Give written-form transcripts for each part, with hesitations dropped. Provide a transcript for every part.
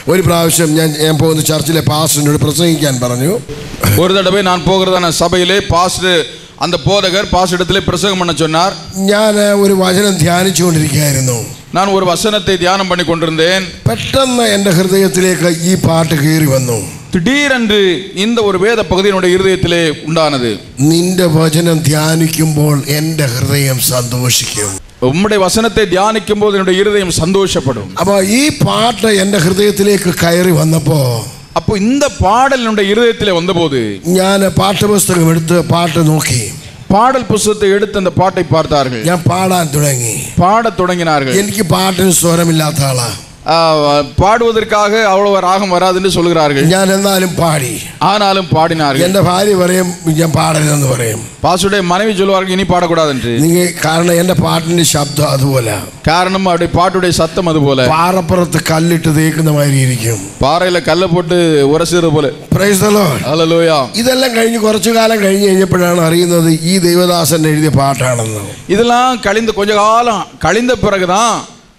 ഒരു പ്രാവശ്യം ഞാൻ പോകുന്ന ചർച്ചിലെ പാസ്റ്ററിനോട് പ്രസംഗിക്കാൻ പറഞ്ഞു. ஒரு தடவை நான் போகிறதான சபையிலே பாஸ்டர் அந்த போதகர் பாஸ்டரிடத்திலே பிரசங்கம் பண்ண சொன்னார். ഞാൻ ഒരു വചനം ധ്യാനിച്ചുകൊണ്ടിരിക്കുകയായിരുന്നു. நான் ஒரு வசனத்தை தியானம் பண்ணி கொண்டிருந்தேன். പെട്ടെന്ന് എൻ്റെ ഹൃദയത്തിലേക്ക് ഈ പാട്ട് കയറി വന്നു. திடீரென்று இந்த ஒரு வேத பகுதி என்னுடைய இருதயத்திலே உண்டானது. നിന്റെ വചനം ധ്യാനിക്കുമ്പോൾ എൻ്റെ ഹൃദയം സന്തോഷിക്കും. உம்முடைய வசனத்தை தியானிக்கும் போது என்னுடைய இருதயம் சந்தோஷப்படும். അപ്പോൾ ഈ പാട്ട് എൻ്റെ ഹൃദയത്തിലേക്ക് കയറി വന്നപ്പോൾ அப்போ இந்த பாடல் என்னுடைய இருதயத்திலே வந்தபோது ഞാൻ പാഠപുസ്തകം എടുത്ത് പാട്ട് നോക്കി. பாடல் புத்தகத்தை எடுத்து அந்த பாட்டை பார்த்தார்கள். ഞാൻ പാടാൻ തുടങ്ങി. பாடத் தொடங்கினார்கள். എനിക്ക് പാട്ടിന് സ്വരമില്ലാത്ത ആളാ. பாடுவதற்காக அவ்வளவு ராகம் வராது என்று சொல்கிறார்கள். ഞാൻ എന്നാലും പാടി. ஆனாலும் பாடினார்கள். എൻ്റെ ഭാര്യ പറയും ഞാൻ പാടരുതെന്ന് പറയും. பாசுடைய மனைவி சொல்வார்கள் இனி பாடக்கூடாது என்று. കാരണം എൻ്റെ പാട്ടിന്റെ ശബ്ദം അതുപോലെ. காரணம் அவருடைய பாட்டுடைய சத்தம் அதுபோல. പാറപ്പുറത്ത് കല്ലിട്ട് തേക്കുന്ന മാതിരി ഇരിക്കും. பாறையில கல்ல போட்டு உரசுறது போல. Praise the Lord. ഹല്ലേലൂയ. ഇതെല്ലാം കഴിഞ്ഞ് കുറച്ചു കാലം കഴിഞ്ഞ് കഴിഞ്ഞപ്പോഴാണ് അറിയുന്നത് ഈ ദൈവദാസൻ എഴുതിയ പാട്ടാണെന്ന്. இதெல்லாம் கழிந்த கொஞ்ச காலம் கழிந்த பிறகுதான்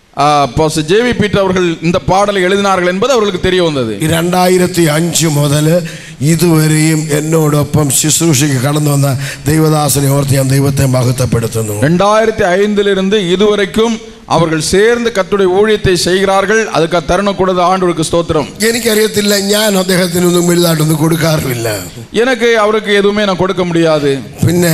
ஜேவி பீட்டர் அவர்கள் இந்த பாடலை எழுதினார்கள் என்பது அவர்களுக்கு தெரிய வந்தது. 2005 മുതൽ ഇതുവരെയും എന്നോടൊപ്പം ശുശ്രൂഷയ്ക്ക് കടന്നു വന്ന ദൈവദാസനെ ഓർത്ത് ഞാൻ ദൈവത്തെ മഹത്വപ്പെടുത്തുന്നു. 2005 இதுவரைக்கும் அவர்கள் சேர்ந்து கர்த்தருடைய ஊழியத்தை செய்கிறார்கள். அதுக்கு தருணம் கொடுத்த ஆண்டவருக்கு ஸ்தோத்திரம். എനിക്കറിയത്തില്ല, ഞാൻ അദ്ദേഹത്തിനൊന്നും വലുതായിട്ടൊന്നും കൊടുക്കാറില്ല. எனக்கு அவருக்கு எதுவுமே நான் கொடுக்க முடியாது. പിന്നെ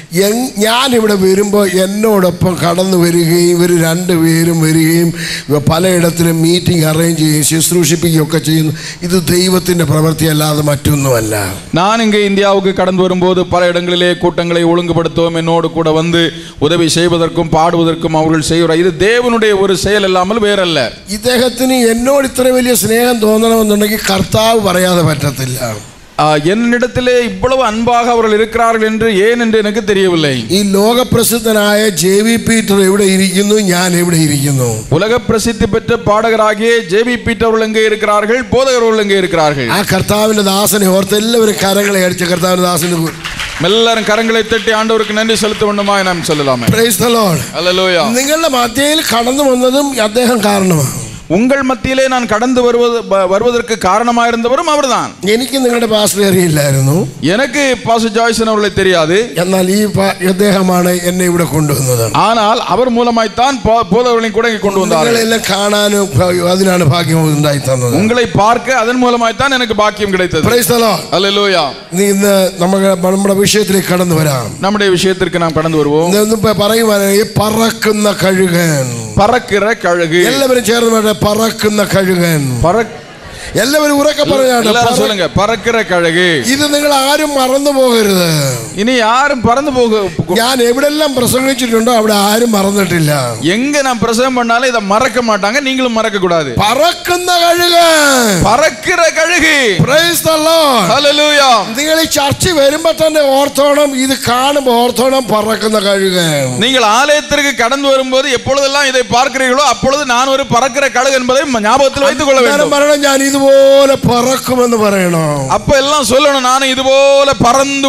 ഞാൻ ഇവിടെ വരുമ്പോൾ എന്നോടൊപ്പം കടന്നു വരികയും ഇവർ രണ്ടുപേരും വരികയും പലയിടത്തിലും മീറ്റിംഗ് അറേഞ്ച് ചെയ്യുകയും ശുശ്രൂഷിപ്പിക്കുകയൊക്കെ ചെയ്യുന്നു. ഇത് ദൈവത്തിൻ്റെ പ്രവൃത്തിയല്ലാതെ മറ്റൊന്നുമല്ല. நான் இங்கே இந்தியாவுக்கு கடந்து வரும்போது பல இடங்களிலே கூட்டங்களை ஒழுங்குபடுத்தவும் என்னோடு கூட வந்து உதவி செய்வதற்கும் பாடுவதற்கும் அவர்கள் செய்கிறார். இது தேவனுடைய ஒரு செயல் இல்லாமல் வேறல்ல. ഇദ്ദേഹത്തിന് എന്നോട് ഇത്ര വലിയ സ്നേഹം തോന്നണമെന്നുണ്ടെങ്കിൽ കർത്താവ് പറയാതെ പറ്റത്തില്ല. என்னிடத்திலே இவ்வளவு அன்பாக அவர்கள் இருக்கிறார்கள் என்று ஏன் என்று எனக்கு தெரியவில்லை. ഈ ലോക പ്രസിദ്ധനായ ജേവി പീറ്റർ എവിടെ ഇരിക്കുന്നു, ഞാൻ എവിടെ ഇരിക്കുന്നു? உலக பிரசித்தி பெற்ற பாடகராகிய ஜேவி பீட்டர் அவர்கள் எங்கே இருக்கிறார்கள், போதகர் அவர்கள் எங்கே இருக்கிறார்கள்? ആ കർത്താവിന്റെ ദാസനെ ഓർത്ത് എല്ലാവരും കരങ്ങളെ അടിച്ച് കർത്താവിന്റെ ദാസന് எல்லாரும் கரங்களை தட்டி ஆண்டவருக்கு நன்றி செலுத்த வேண்டுமா நாம் சொல்லலாமே. Praise the Lord. ഹല്ലേലൂയ. നിങ്ങളുടെ മധ്യയിൽ കടന്നു വന്നതും അദ്ദേഹം കാരണമാണ്. உங்கள் மத்தியிலே நான் கடந்து வருவதற்கு காரணமாயிருந்தவரும் அவர்தான். എനിക്ക് നിങ്ങളുടെ പാസ്റ്റർ അറിയില്ലായിരുന്നു. எனக்கு பாஸ்டர் ஜாய்சன் அவர்களை தெரியாது. എന്നാൽ ഈ അദ്ദേഹമാണ് എന്നെ ഇവിടെ കൊണ്ടുവന്നത്. ஆனால் அவர் மூலமாய்த்தான் போதகர்களையும் கூட இங்கே கொண்டு வந்தார். നിങ്ങളെല്ലാം കാണാനും അതിനാണ് ഭാഗ്യം ഉണ്ടായി തന്നത്. உங்களை பார்க்க அதன் மூலமாய்த்தான் எனக்கு பாக்கியம் கிடைத்தது. Praise the Lord. ഹല്ലേലൂയ. ഇന്ന് നമ്മുടെ വിഷയത്തിലേക്ക് കടന്നു വരാം. നമ്മുടെ വിഷയത്തിലേക്ക് നാം கடந்து வருவோம். പറയുവാനായി പറക്കുന്ന കഴുകൻ. പറக்கிற കഴുகு. എല്ലാവരും ചേർന്ന് പറക്കുന്ന കഴുകൻ. എല്ലാവരും ഉറക്കെ പറയാണ് சொல்லுங்க பறக்கிற கழுகு. ഇത് നിങ്ങൾ ആരും മറന്നു പോകരുത്. ഇനി ആരും പറന്നു ഞാൻ എവിടെല്ലാം പ്രസംഗിച്ചിട്ടുണ്ടോ അവിടെ ആരും മറന്നിട്ടില്ല. எங்க நான் பிரசங்கம் பண்ணாலும் இத மறக்க மாட்டாங்க, நீங்களும் மறக்க கூடாது. പറക്കുന്ന കഴുകൻ. பறக்கிற கழுகு. Praise the Lord. ഹല്ലേലൂയ. നിങ്ങൾ ഈ ചർച്ച വരുമ്പോൾ തന്നെ ഓർത്തോണം, ഇത് കാണുമ്പോൾ ഓർത്തോണം പറക്കുന്ന കഴുകൻ. நீங்கள் ஆலயத்திற்கு கடந்து வரும்போது எப்பொழுதெல்லாம் இதை பார்க்கிறீர்களோ அப்பொழுது நான் ஒரு பறக்கிற கழுகு என்பதை ஞாபகத்தில் வைத்துக் கொள்ள வேண்டும். ഞാൻ ഇതുപോലെ പറക്കുമെന്ന് പറയണം. அப்ப எல்லாம் சொல்லணும், நான் இதுപോലെ பறந்து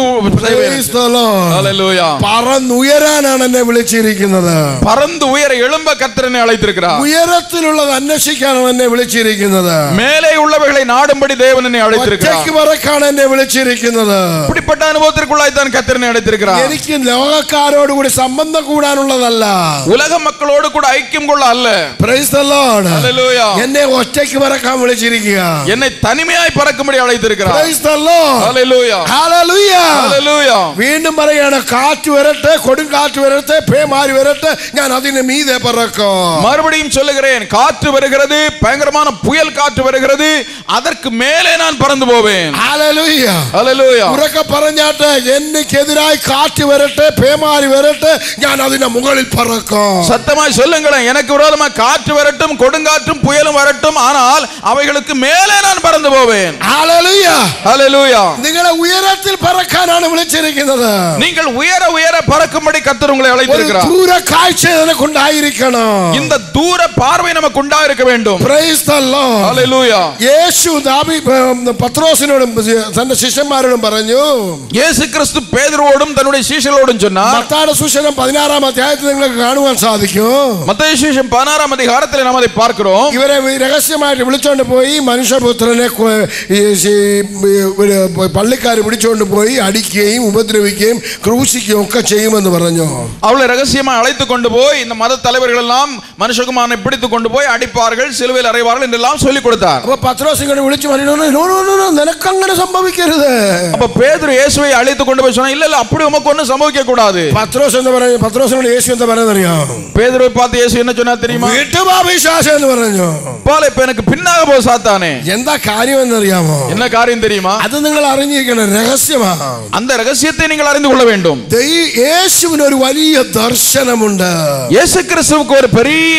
പറന്നുയരാനാണ് എന്നെ വിളിച്ചിരിക്കുന്നത്. பறந்து உயர எழும்ப கர்த்தர் என்னை அழைத்திருக்கிறார். ഉയരത്തിലുള്ളത് അന്വേഷിക്കാനാണ് എന്നെ വിളിച്ചിരിക്കുന്നത്. மேலே உள்ளவைகளை நாடும்படி தேவன் என்னை அழைத்திருக்கிறார். ഒറ്റയ്ക്ക് പറക്കാണ് എന്നെ വിളിച്ചിരിക്കുന്നത്. இப்படிப்பட்ட அனுபவத்திற்குள்ளாய் தான் கர்த்தர் என்னை அழைத்திருக்கிறார். എനിക്ക് ലോകക്കാരോട് കൂടി സംബന്ധം കൂടാനുള്ളതല്ല, உலக மக்களோடு கூட ஐக்கியம் கொள்ள அல்ல. Praise the Lord. ഹല്ലേലൂയ. എന്നെ ഒറ്റയ്ക്ക് പറക്കാൻ വിളിച്ചിരിക്കുക. என்னை தனிமையாய் பறக்கும்படி அழைத்திருக்கிறார். Praise the Lord. Hallelujah. Hallelujah. Hallelujah. വീണ്ടും പറയാണ്, കാറ്റ് വരട്ടെ, കൊടുങ്കാറ്റ് വരട്ടെ, പേമാരി വരട്ടെ, ഞാൻ അതിന് മീതെ പറക്കും. மறுபடியும் சொல்லுகிறேன், காற்று வருகிறது, பயங்கரமான புயல் காற்று வருகிறது, அதற்கு மேலே நான் பறந்து போவேன். ഹല്ലേലൂയ. ഹല്ലേലൂയ. ഉറക്കെ പറഞ്ഞാട്ടെ, എനിക്കെതിരായി കാറ്റ് വരട്ടെ, പേമാരി വരട്ടെ, ഞാൻ അതിന്റെ മുകളിൽ പറക്കും. சத்தமாய் சொல்லுங்களேன், எனக்கு விரோதமா காற்று வரட்டும், கொடுங்காற்றும் புயலும் வரட்டும், ஆனால் அவைகளுக்கு மேலே நான் பறந்து போவேன். ഹല്ലേലൂയ. ഹല്ലേലൂയ. നിങ്ങളെ ഉയരത്തിൽ പറക്കാനാണ് വിളിച്ചിരിക്കുന്നത്. நீங்கள் உயர உயர பறக்கும்படி கர்த்தர் உங்களை அழைத்திருக்கிறார். ദൂര കാഴ്ച നമുക്ക് ഉണ്ടായിരിക്കണം. இந்த தூர பார்வை நமக்கு உண்டாயிருக்க வேண்டும். Praise the Lord. Hallelujah. Yesu പത്രോസിനോടും തന്റെ ശിഷ്യന്മാരോടും പറഞ്ഞു, യേശു ക്രിസ്തു പേതുരുവോടും തന്റെ ശിഷ്യരോടും சொன்னார். മത്തായിയുടെ സുവിശേഷം 16-ാം അധ്യായത്തിൽ നിങ്ങൾക്ക് കാണുവാൻ സാധിക്കും. മത്തായി സുവിശേഷം 16-ാം അധ്യായത്തിൽ നാം அதை பார்க்கிறோம். ഇവരെ രഹസ്യമായിട്ട് വിളിച്ചോണ്ട് പോയി മനുഷ്യപുത്രനെ പള്ളിക്കാർ പിടിച്ചുകൊണ്ട് പോയി അടിക്കുകയും ഉപദ്രവിക്കുകയും ക്രൂശിക്കുകയും ഒക്കെ ചെയ്യുമെന്ന് പറഞ്ഞു. அவளை ரகசியமாக அழைத்து கொண்டு போய் இந்த மத தலைவர்கள் எல்லாம் மனுஷகுமாரனை பிடித்து கொண்டு போய் அடிப்பார்கள், சிலுவையில் அறைவார்கள் என்றெல்லாம் சொல்லி கொடுத்தார். அப்ப பத்ரோஸ் இங்க விളിച്ചു പറഞ്ഞു, നിനക്ക് അങ്ങനെ സംഭവിക്കരുത്. அப்ப பேதுரு இயேசுவை அழைத்து கொண்டு போய் சொன்னா, இல்ல இல்ல அப்படி உமக்கு ஒண்ணும் சம்பவிக்க கூடாது. பத்ரோஸ் என்ன പറഞ്ഞു? பத்ரோஸோட இயேசு என்ன പറഞ്ഞது അറിയാം? பேதுருவை பார்த்து இயேசு என்ன சொன்னார் தெரியுமா? விட்டுவா பிசாசே என்று പറഞ്ഞു. போல இப்ப எனக்கு பின்னாக போ சாத்தானே. എന്താ കാര്യം എന്ന് അറിയാമോ? என்ன காரியம் தெரியுமா? அது നിങ്ങൾ അറിഞ്ഞിരിക്കണം, രഹസ്യമാണ്. அந்த ரகசியத்தை நீங்கள் அறிந்து கொள்ள வேண்டும். യേശുവിന് ഒരു വലിയ ദർശനമുണ്ട്. இயேசு கிறிஸ்துவுக்கு ஒரு பெரிய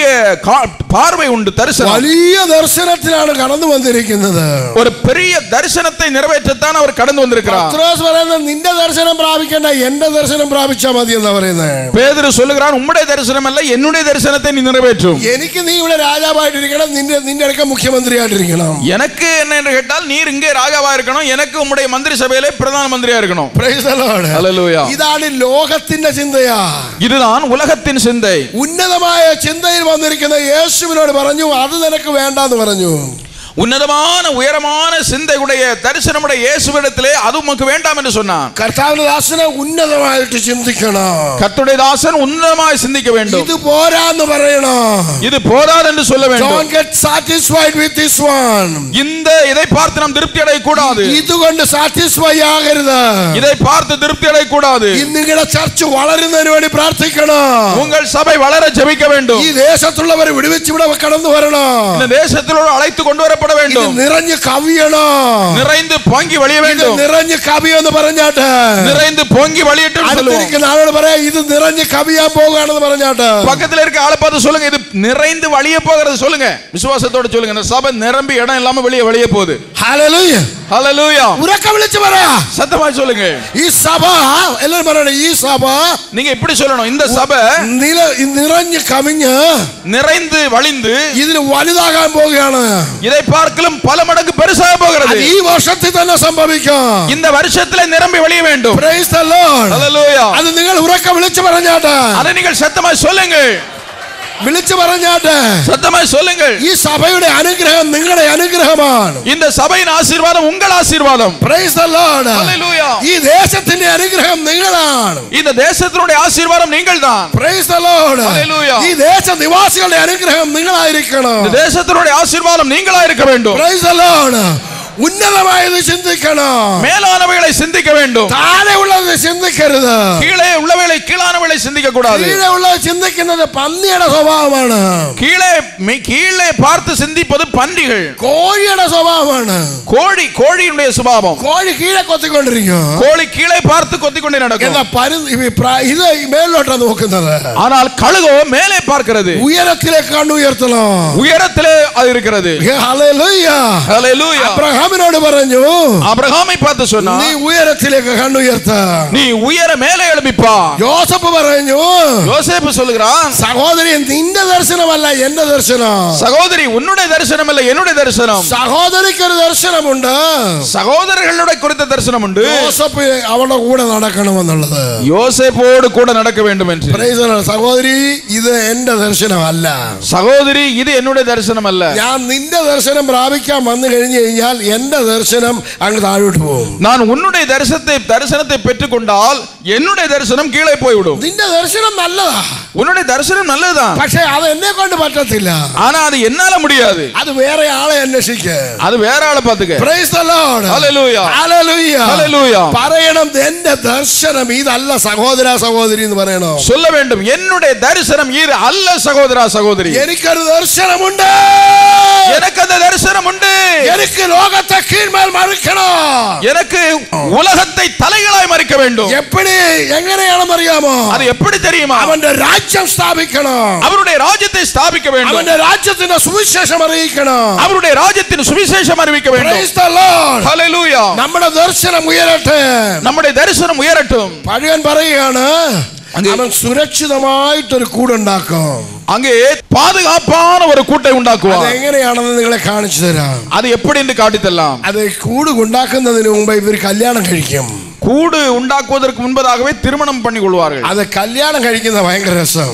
பார்வை உண்டு, தரிசனம். വലിയ ദർശനത്തിലാണ് കടന്നു വന്നിരിക്കുന്നത്. ஒரு பெரிய தரிசனத்தை நிறைவேற்றத்தான் அவர் கடந்து வந்திருக்கிறார். പത്രോസ് പറയുന്നത് നിന്റെ ദർശനം പ്രാപിക്കണ്ട, എന്റെ ദർശനം പ്രാപിച്ചാൽ മതി എന്നാ പറയുന്നത്. பேதுரு சொல்லுகிறான், உம்முடைய தரிசனம் அல்ல என்னுடைய தரிசனத்தை நீ நிறைவேற்றும். എനിക്ക് നീ ഇവിടെ രാജാവായിട്ടിരിക്കണം, നിന്റെ അടുക്ക മുഖ്യമന്ത്രിയായിട്ടിരിക്കണം. எனக்கு என்ன என்று கேட்டால் நீர் இங்கே ராஜாவா இருக்கணும், எனக்கு உம்முடைய மந்திரி சபையிலே பிரதான மந்திரியா இருக்கணும். Praise the Lord. Hallelujah. ഇതാണ് ലോകത്തിന്റെ ചിന്തയാ. இதுதான் உலகத்தின் சிந்தை. ഉന്നതമായ ചിന്തയിൽ വന്നിരിക്കുന്ന യേശുവിനോട് പറഞ്ഞു, അത് നിനക്ക് വേണ്ടാന്ന് പറഞ്ഞു. உன்னதமான உயரமான சிந்தையுடைய தரிசனமுடைய இயேசுவிடத்திலே அது உமக்கு வேண்டாம் என்று சொன்னான். കർത്താവിന്റെ ദാസനെ ഉന്നതമായിട്ട് ചിന്തിക്കണം. கர்த்தருடைய தாசன் உன்னதமாய் சிந்திக்க வேண்டும். ഇത് പോരാന്ന് പറയണം. இது போதாது என்று சொல்ல வேண்டும். Don't get satisfied with this one. இதை பார்த்து நாம் திருப்தி அடைய கூடாது. ഇതുകൊണ്ട് സാറ്റിസ്ഫൈ ആകരുത്. இதை பார்த்து திருப்தி அடைய கூடாது. നിങ്ങളുടെ ചർച്ച് വളരുന്നതിന് വേണ്ടി പ്രാർത്ഥിക്കണം. உங்கள் சபை வளர ஜெபிக்க வேண்டும். ഈ ദേശത്തുള്ളവരെ വിടുവിച്ച് ഇവിടെ കടന്നു വരണം. இந்த தேசத்திலோடு அழைத்து கொண்டு வரப்பட வேண்டும். നിറഞ്ഞു കവിയണം. நிறைந்து பொங்கி வழிய வேண்டும். നിറഞ്ഞു കവിയെന്ന് പറഞ്ഞാട്ടെ. நிறைந்து பொங்கி வழியட்டும் சொல்லுவோம். അടുത്തിരിക്കുന്ന ആളോട് പറയാ, ഇത് നിറഞ്ഞു കവിയാൻ പോകുകയാണെന്ന് പറഞ്ഞാട്ടെ. பக்கத்துல இருக்க ஆளை பார்த்து சொல்லுங்க, இது நிறைந்து வழிய போகிறது சொல்லுங்க. விசுவாசத்தோட சொல்லுங்க, இந்த சபை நிரம்பி இடம் இல்லாம வெளிய போகுது. ஹalleluya. ஹalleluya. உரக்க விളിച്ചു പറ. சத்தமா சொல்லுங்க. ഈ സഭ എല്ലാവരും പറയണം, ഈ സഭ. நீங்க இப்படி சொல்லணும், இந்த சபை നിറഞ്ഞു കവിഞ്ഞ് நிறைந்து வழிந்து ഇതിന് വലുതാകാൻ പോകുകയാണ്. இதை பார்க்கலும் பல மடங்கு பெருசாக போகிறது. ഈ വർഷത്തിൽ തന്നെ സംഭവിക്കും. இந்த வருஷத்திலே நிரம்பி வழிய வேண்டும். Praise the Lord. Hallelujah. അത് നിങ്ങൾ ഉറക്കെ വിളിച്ചു പറഞ്ഞാട്ടെ. அதை நீங்கள் சத்தமாய் சொல்லுங்கள். വിളിച്ചു പറഞ്ഞാട്ടെ. சத்தமாய் சொல்லுங்கள். ഈ സഭയുടെ അനുഗ്രഹം നിങ്ങളുടെ അനുഗ്രഹമാണ്. இந்த சபையின் ஆசீர்வாதம் உங்கள் ஆசீர்வாதம். Praise the Lord. Hallelujah. ഈ ദേശത്തിന്റെ അനുഗ്രഹം നിങ്ങളാണ്. இந்த தேசத்தினுடைய ஆசீர்வாதம் நீங்கள்தான். Praise the Lord. Hallelujah. ഈ ദേശ നിവാസികളുടെ അനുഗ്രഹം നിങ്ങളായിരിക്കണം. இந்த தேசத்தினுடைய ஆசீர்வாதம் நீங்களா இருக்க வேண்டும். Praise the Lord. ഉന്നതമായത് ചിന്തിക്കണം. மேலானவைகளை சிந்திக்க வேண்டும். താഴെ ഉള്ളത് ചിന്തിക്കരുത്. கீழே உள்ளவைகளை கீழானவைகளை சிந்திக்க கூடாது. കീഴെ ഉള്ളത് ചിന്തിക്കുന്നത് പന്നിയുടെ സ്വഭാവമാണ്. கீழே பார்த்து சிந்திப்பது பன்றிகள். കോഴിയുടെ സ്വഭാവമാണ്. கோழியுடைய சுபாவம். കോഴി കീഴെ കൊത്തിക്കൊണ്ടിരിക്കും. கோழி கீழே பார்த்து கொத்திக்கொண்டே நடக்கும். ഇത് മേലോട്ടാണ് നോക്കുന്നത്. ஆனால் கழுகோ மேலே பார்க்கிறது. ഉയരത്തിലേക്ക് കണ്ണുയർത്തണം. உயரத்திலே அது இருக்கிறது. ഹല്ലേലൂയ. ஹல்லேலூயா. അബ്രഹാമിനോട് പറഞ്ഞു, അബ്രഹാമை பார்த்து சொன்னார், നീ ഉയരത്തിലേക്ക് കണ്ണുയർത്ത, நீ உயர மேலே எழும்பிப்பா. യോസേപ്പ് പറഞ്ഞു, யோசேப்பு சொல்கிறான், സഹോദരി നിന്റെ ദർശനമല്ല എന്റെ ദർശനം. சகோதரி உன்னுடைய தரிசனம் அல்ல என்னுடைய தரிசனம். സഹോദരിക്ക് ഒരു ദർശനമുണ്ട്. சகோதரர்களுடைய குறித்த தரிசனம் உண்டு. യോസേപ്പ് അവളുടെ കൂടെ നടക്കണമെന്നുള്ളത്. யோசேப்போடு கூட நடக்க வேண்டும் என்று. സഹോദരി ഇത് എന്റെ ദർശനമല്ല. சகோதரி இது என்னுடைய தரிசனம் அல்ல. ഞാൻ നിന്റെ ദർശനം പ്രാപിക്കാൻ വന്നു കഴിഞ്ഞു കഴിഞ്ഞാൽ എന്റെ ദർശനം അങ്ങ് താഴോട്ട് പോകും. நான் உன்னுடைய தரிசனத்தை பெற்றுக்கொண்டால் என்னுடைய தரிசனம் கீழே போய்விடும். നിന്റെ ദർശനം നല്ലതാ. உன்னுடைய தரிசனம் நல்லதுதான். പക്ഷേ അത് എന്നെ കൊണ്ട് പറ്റത്തില്ല. ஆனா அது என்னால முடியாது. அது வேற ஆளை അന്വേഷിക്ക. அது வேற ஆளை பாத்துக்க. Praise the Lord. Hallelujah. Hallelujah. Hallelujah. പറയണം, എന്റെ ദർശനം ഇതല്ല സഹോദര സഹോദരി എന്ന് പറയണം. சொல்ல வேண்டும், என்னுடைய தரிசனம் இது அல்ல சகோதரா சகோதரி. എനിക്കൊരു ദർശനമുണ്ട്. எனக்கு அந்த தரிசனம் உண்டு. എനിക്ക് ലോകത്തെ കീഴ്മേൽ മറിക്കണം. எனக்கு உலகத்தை தலைகளாய் மறிக்க வேண்டும். എങ്ങനെയാണെന്ന് അറിയാമോ? அது எப்படி தெரியுமா? അവന്റെ രാജ്യം സ്ഥാപിക്കണം. அவருடைய ராஜ்யத்தை ஸ்தாபிக்க வேண்டும். അവന്റെ രാജ്യത്തിന്റെ സുവിശേഷം അറിയിക്കണം. அவருடைய ராஜ்யத்தின் சுவிசேஷம் அறிவிக்க வேண்டும். Praise the Lord. Hallelujah. നമ്മുടെ ദർശനം ഉയരട്ടെ. நம்முடைய தரிசனம் உயரட்டும். പഴയൻ പറയുകയാണ്, അവൻ സുരക്ഷിതമായിട്ടൊരു കൂടുണ്ടാക്കും. அங்கே பாதுகாப்பான ஒரு கூட்டை உண்டாக்குவார். அது എങ്ങനെയാണെന്ന് നിങ്ങളെ കാണിച്ചു തരാം. அது எப்படி என்று காட்டித்தரலாம். அது கூடு ഉണ്ടാക്കുന്നതിന് മുമ്പ് ഇവർ കല്യാണം കഴിക്കും. கூடு உண்டாக்குவதற்கு முன்பதாகவே திருமணம் பண்ணி கொள்வார்கள். அது கல்யாணம் കഴിക്കുന്ന ഭയങ്കര രസം.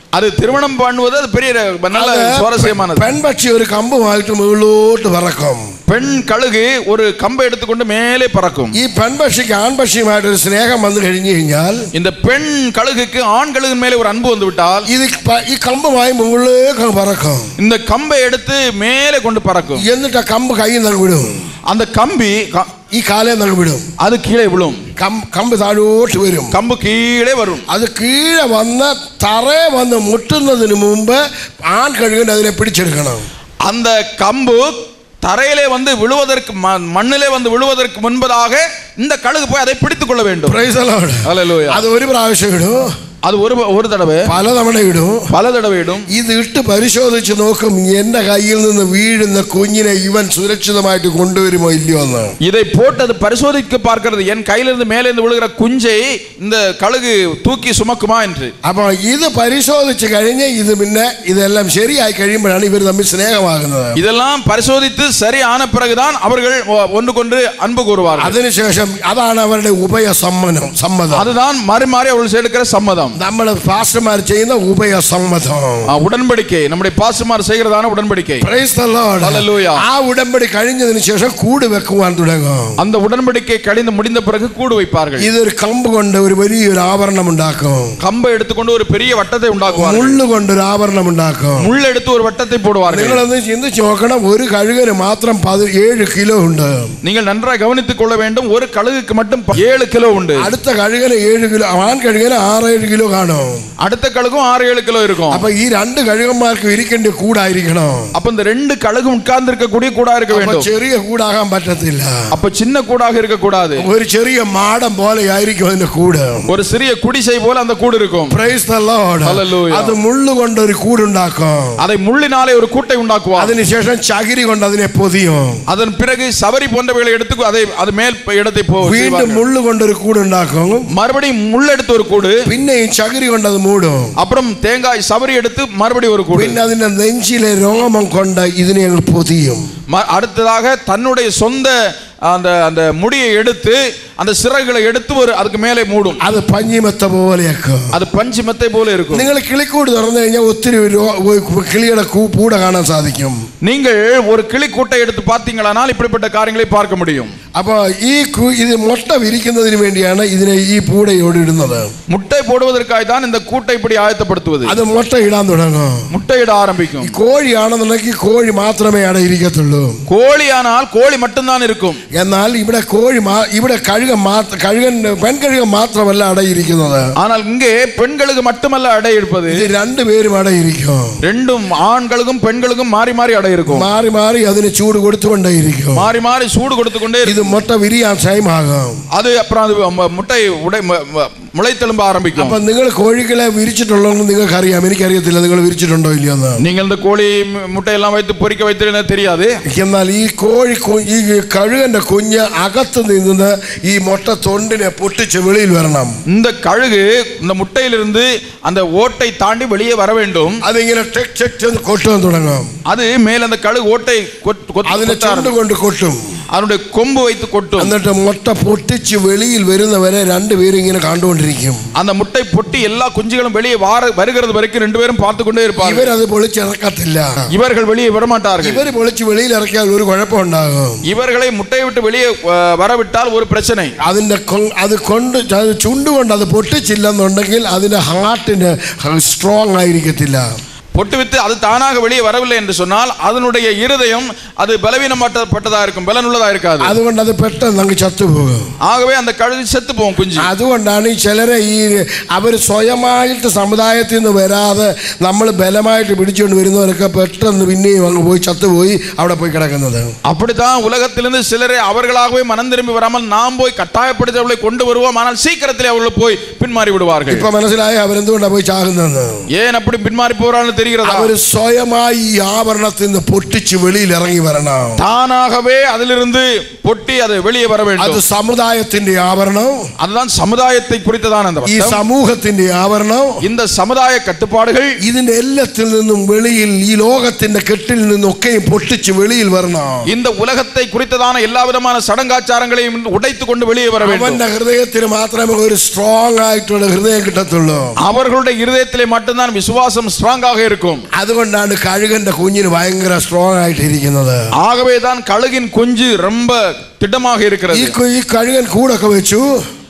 அது திருமணம் பண்ணுவது அது பெரிய நல்ல சுவாரஸ்யமானது. பெண் பட்சி ஒரு கம்புமாയിട്ട് മുകളിലോട്ട് പറക്കും. பெண் கழுகு ஒரு கம்பை எடுத்துக்கொண்டு மேலே பறக்கும். ഈ പെൺപക്ഷിക്ക് ആൺപക്ഷിയുമായിട്ട് ഒരു സ്നേഹം വന്നു കഴിഞ്ഞു കഴിഞ്ഞാൽ இந்த பெண் கழுகுக்கு ஆண் கழுகின் மேலே ஒரு அன்பு வந்து விட்டால் ഇത് ഈ കമ്പുമായി മുകളിലേക്ക് പറക്കും. இந்த கம்பை எடுத்து மேலே கொண்டு பறக்கும். എന്നിട്ട് കമ്പ് കയ്യിൽ നിന്ന് വിടും. அந்த கம்பி ഈ കാലേ നിന്ന് വിടും. அது கீழே விழும். കമ്പ് താഴോട്ട് വരും. கம்பு கீழே வரும். അത് കീഴെ വന്ന് തറയെ വന്ന് മുട്ടുന്നതിന് മുമ്പ് ആൺ കഴുകൻ അതിനെ പിടിച്ചെടുക്കണം. அந்த கம்பு தரையிலே வந்து விழுவதற்கு மண்ணிலே வந்து விழுவதற்கு முன்பதாக இந்த கழுகு போய் அதை பிடித்துக் கொள்ள வேண்டும். Praise the Lord. Hallelujah. அது ஒரு പ്രാവശ്യം ഇടും. அது ஒரு தடவை പലതവണ ഇടും. பல தடவை இடும். ഇത് ഇട്ട് പരിശോധിച്ച് നോക്കും എന്റെ കയ്യിൽ നിന്ന് വീഴുന്ന കുഞ്ഞിനെ ഇവൻ സുരക്ഷിതമായിട്ട് കൊണ്ടുവരുമോ ഇല്ലയോ എന്ന്. இதை போட்டு அது பரிசோதிக்க பார்க்கிறது, என் கையிலிருந்து மேலே இருந்து விழுகிற குஞ்சை இந்த கழுகு தூக்கி சுமக்குமா என்று. അപ്പോൾ ഇത് പരിശോധിച്ച് കഴിഞ്ഞ് ഇത് പിന്നെ ഇതെല്ലാം ശരിയായി കഴിയുമ്പോഴാണ് ഇവർ തമ്മിൽ സ്നേഹമാകുന്നത്. இதெல்லாம் பரிசோதித்து சரியான பிறகுதான் அவர்கள் ஒன்றுக்கொன்று அன்பு கூறுவார்கள். അതിനുശേഷം അതാണ് അവരുടെ ഉഭയസമ്മതം. அதுதான் மாறி மாறி அவர்கள் எடுக்கிற சம்மதம். നമ്മുടെ പാസ്റ്റർമാർ ചെയ്യുന്ന ഉഭയസമ്മതം, ഉടമ്പടിക്കை, നമ്മുടെ പാസ്റ്റർമാർ ചെയ്യുന്നതാണ് ഉടമ്പടിക്കை. Praise the Lord. Hallelujah. ആ ഉടമ്പടി കഴിഞ്ഞതിന് ശേഷം കൂട് വെക്കുവാൻ തുടങ്ങും. அந்த உடன்படிக்கை கழிந்து முடிந்த பிறகு கூடு வைப்பார்கள். ഇതൊരു കമ്പ് കൊണ്ട് ഒരു വലിയൊരു ആവരണം ഉണ്ടാക്കും. கம்பை எடுத்துக்கொண்டு ஒரு பெரிய வட்டத்தை உண்டாக்குவார்கள். മുള്ള് കൊണ്ട് ഒരു ആവരണം ഉണ്ടാക്കും. முள் எடுத்து ஒரு வட்டத்தை போடுவார்கள். നിങ്ങളൊന്ന് ചിന്തിച്ച് നോക്കണം, ഒരു കഴുകന് മാത്രം 17 കിലോ ഉണ്ട്. நீங்கள் நன்றாக கவனித்துக் கொள்ள வேண்டும், ஒரு கழுகுக்கு மட்டும் 7 கிலோ உண்டு. അടുത്ത കഴുകന് 7 കിലോ, ആൺ കഴുകന് 6-7 കിലോ കാണും. அடுத்த கழுகும் 6-7 கிலோ இருக்கும். அப்ப ഈ രണ്ട് കഴുകന്മാർക്ക് ഇരിക്കേണ്ട കൂടായിരിക്കണം. அப்ப இந்த ரெண்டு கழுகும் உட்கார்ந்து இருக்க கூடிய கூடா இருக்க வேண்டும். ചെറിയ കൂടാകാൻ പറ്റത്തില്ല. அப்ப சின்ன கூடாக இருக்க கூடாது. ഒരു ചെറിയ മാടം പോലെ ആയിരിക്കും അതിന്റെ കൂട്. ஒரு சிறிய குடிசை போல அந்த கூடு இருக்கும். Praise the Lord. Hallelujah. അത് മുള്ള് കൊണ്ട് ഒരു കൂടുണ്ടാക്കും. அதை முள்ளினாலே ஒரு கூட்டை உண்டாக்குவார். അതിനുശേഷം ചകിരി കൊണ്ട് അതിനെ പൊതിയും. அதன் பிறகு சவரி போன்றவைகளை எடுத்து அது மேல் இடத்தை വീണ്ടും മുള്ള് കൊണ്ട് ഒരു കൂടുണ്ടാക്കും. மறுபடியும் முள் எடுத்து ஒரு கூடு. പിന്നെയും ചകിരി കൊണ്ട് അത് മൂടും. அப்புறம் தேங்காய் சவரி எடுத்து மறுபடியும் ஒரு கூடு. പിന്നെ അതിന്റെ നെഞ്ചിലെ രോമം കൊണ്ട് ഇതിനെ പൊതിയും. அடுத்ததாக தன்னுடைய சொந்த அந்த அந்த முடியை எடுத்து அந்த சிறகுகளை எடுத்து ஒரு அதுக்கு மேலே மூடும். அது பஞ்சிமெத்த போലെയാക്കും. அது பஞ்சிமெத்தை போல இருக்கும். നിങ്ങൾ കിളിക്കൂട് തുറന്നു കഴിഞ്ഞാൽ ഒത്തിരി കിളിയുടെ കൂട കാണാൻ സാധിക്കും. நீங்கள் ஒரு கிளிக்கூட்டை எடுத்து பார்த்தீங்களானால் இப்படிப்பட்ட காரியங்களை பார்க்க முடியும். அப்போ இது முட்டை விரிക്കുന്നതിന് വേണ്ടിയാണ് ഇതിനെ ഈ പൂടയോട് ഇടുന്നത്. முட்டை போடுவதற்காக தான் இந்த கூட்டை இப்படி ஆயத்தப்படுத்துவது. அது മുട്ടை ഇടാൻ തുടങ്ങും. முட்டையிட ஆரம்பிக்கும். കോഴിയാണെന്നുണ്ടെങ്കിൽ കോഴി മാത്രമേ അവിടെ ഇരിക്കത്തുള്ളൂ. கோழியானால் கோழி மட்டும்தான் இருக்கும். എന്നാൽ ഇവിടെ ഇവിടെ പെൺകഴുകൻ മാത്രമല്ല അടയിരിക്കുന്നത്. ஆனால் இங்கே பெண்களுக்கு மட்டுமல்ல அடை இருப்பது. ഇത് രണ്ടുപേരും അടയിരിക്കും. ரெண்டும் ஆண்களுக்கும் பெண்களுக்கும் மாறி மாறி அடை இருக்கும். മാറി മാറി അതിന് ചൂട് കൊടുത്തുകൊണ്ടേയിരിക്കും. மாறி மாறி சூடு கொடுத்துக்கொண்டே இது മുട്ട വിരിയാൻ ടൈമാകും. அது அப்புறம் அது முட்டை முளைத்தெழும்ப ஆரம்பிக்கும். அப்ப നിങ്ങൾ കോഴികളെ വിരിച്ചിട്ടുള്ളതെന്ന് നിങ്ങൾക്ക് അറിയാം, എനിക്കറിയത്തില്ല നിങ്ങൾ വിരിച്ചിട്ടുണ്ടോ ഇല്ലയോ എന്ന്. நீங்கள் இந்த கோழி முட்டையெல்லாம் வைத்து பொரிக்க வைத்து தெரியாது. എന്നാൽ ഈ കഴുകന്റെ കുഞ്ഞ് അകത്ത് നിന്ന് ഈ മുട്ട തൊണ്ടിനെ പൊട്ടിച്ച് വെളിയിൽ വരണം. இந்த கழுகு இந்த முட்டையிலிருந்து அந்த ஓட்டை தாண்டி வெளியே வர வேண்டும். അതിങ്ങനെ ടെക് ടെക് എന്ന് കൊട്ടാൻ തുടങ്ങും. அது மேல அந்த கழுகு ஓட்டை അതിനെ ചുണ്ട് കൊണ്ട് കൊട്ടും. அதனுடைய கொம்பு வைத்து கொட்டும். എന്നിട്ട് മുട്ട പൊട്ടിച്ച് വെളിയിൽ വരുന്നവരെ രണ്ടുപേരും ഇങ്ങനെ കണ്ടുകൊണ്ടിരിക്കും. அந்த முட்டை பொட்டி எல்லா குஞ்சுகளும் வெளியே வருகிறது வரைக்கும் ரெண்டு பேரும் பார்த்து கொண்டே இருப்பார்கள். ഇവർ അത് പൊളിച്ചിറക്കത്തില്ല. இவர்கள் வெளியே வரமாட்டார்கள். ഇവർ പൊളിച്ച് വെളിയിൽ ഇറക്കിയാൽ ഒരു കുഴപ്പമുണ്ടാകും. இவர்களை മുട്ടയെ விட்டு வெளியே வரவிட்டால் ஒரு பிரச்சனை. അത് ചുണ്ടുകൊണ്ട് അത് പൊട്ടിച്ചില്ലെന്നുണ്ടെങ്കിൽ അതിന്റെ ഹാർട്ടിന് സ്ട്രോങ് ആയിരിക്കത്തില്ല. பொட்டுவித்து அது தானாக வெளியே வரவில்லை என்று சொன்னால் அதனுடைய இருதயம் அது பலவீனப்பட்டதா இருக்கும், பலனுள்ளதா இருக்காது. അതുകൊണ്ട് അത് പെട്ടെന്ന് അങ്ങ് ചത്തുപോകും. ஆகவே அந்த കഴുகு செத்து പോകും കുഞ്ഞ്. അതുകൊണ്ടാണ് ഈ ചിലരെ അവർ സ്വയമായിട്ട് സമുദായത്തിൽ നിന്ന് വരാതെ നമ്മൾ ബലമായിട്ട് പിടിച്ചുകൊണ്ട് വരുന്നവരൊക്കെ പെട്ടെന്ന് പിന്നെയും അങ്ങ് പോയി ചത്തുപോയി അവിടെ പോയി കിടക്കുന്നത്. அப்படித்தான் உலகத்திலிருந்து சிலரை அவர்களாகவே மனம் திரும்பி வராமல் நாம் போய் கட்டாயப்படுத்தி அவர்களை கொண்டு வருவோம், ஆனால் சீக்கிரத்திலே அவர்கள் போய் பின்மாறி விடுவார்கள். ഇപ്പൊ മനസ്സിലായി അവരെന്തുകൊണ്ടാണ് പോയി ചാകുന്നത്. ஏன் அப்படி பின்மாறி போறான்னு தெரிகிறதா? அவர் സ്വയമായി ഈ ആവരണത്തിൽ നിന്ന് പൊട്ടിച്ച് വെളിയിൽ ഇറങ്ങി വരണം. தானாகவே அதிலிருந்து பொட்டி அது வெளியே வர வேண்டும். അത് സമുദായത്തിന്റെ ആവരണം. அதுதான் சமுதாயத்தை குறித்ததான அந்த ഈ സമൂഹത്തിന്റെ ആവരണം. இந்த சமுதாய கட்டுப்பாடுகள் ഇതിന്റെ എല്ലാത്തിൽ നിന്നും വെളിയിൽ ഈ ലോകത്തിന്റെ കെട്ടിൽ നിന്നൊക്കെ പൊട്ടിച്ച് വെളിയിൽ വരണം. இந்த உலகத்தை குறித்ததான எல்லா விதமான சடங்காச்சாரங்களையும் உடைத்து கொண்டு வெளியே வர வேண்டும். അവന്റെ ഹൃദയത്തിന് മാത്രമേ ഒരു സ്ട്രോങ് ആയിട്ടുള്ള ഹൃദയം കിട്ടത്തുള്ളൂ. அவர்களுடைய இருதயத்திலே மட்டும்தான் விசுவாசம் ஸ்ட்ராங்காக இருக்கும். അതുകൊണ്ടാണ് കഴുകന്റെ കുഞ്ഞിന് ഭയങ്കര സ്ട്രോങ് ആയിട്ടിരിക്കുന്നത്. ஆகவே தான் கழுகின் குஞ்சு ரொம்ப திடமாக இருக்கிறது. ഈ കഴുകൻ കൂടൊക്കെ വെച്ചു.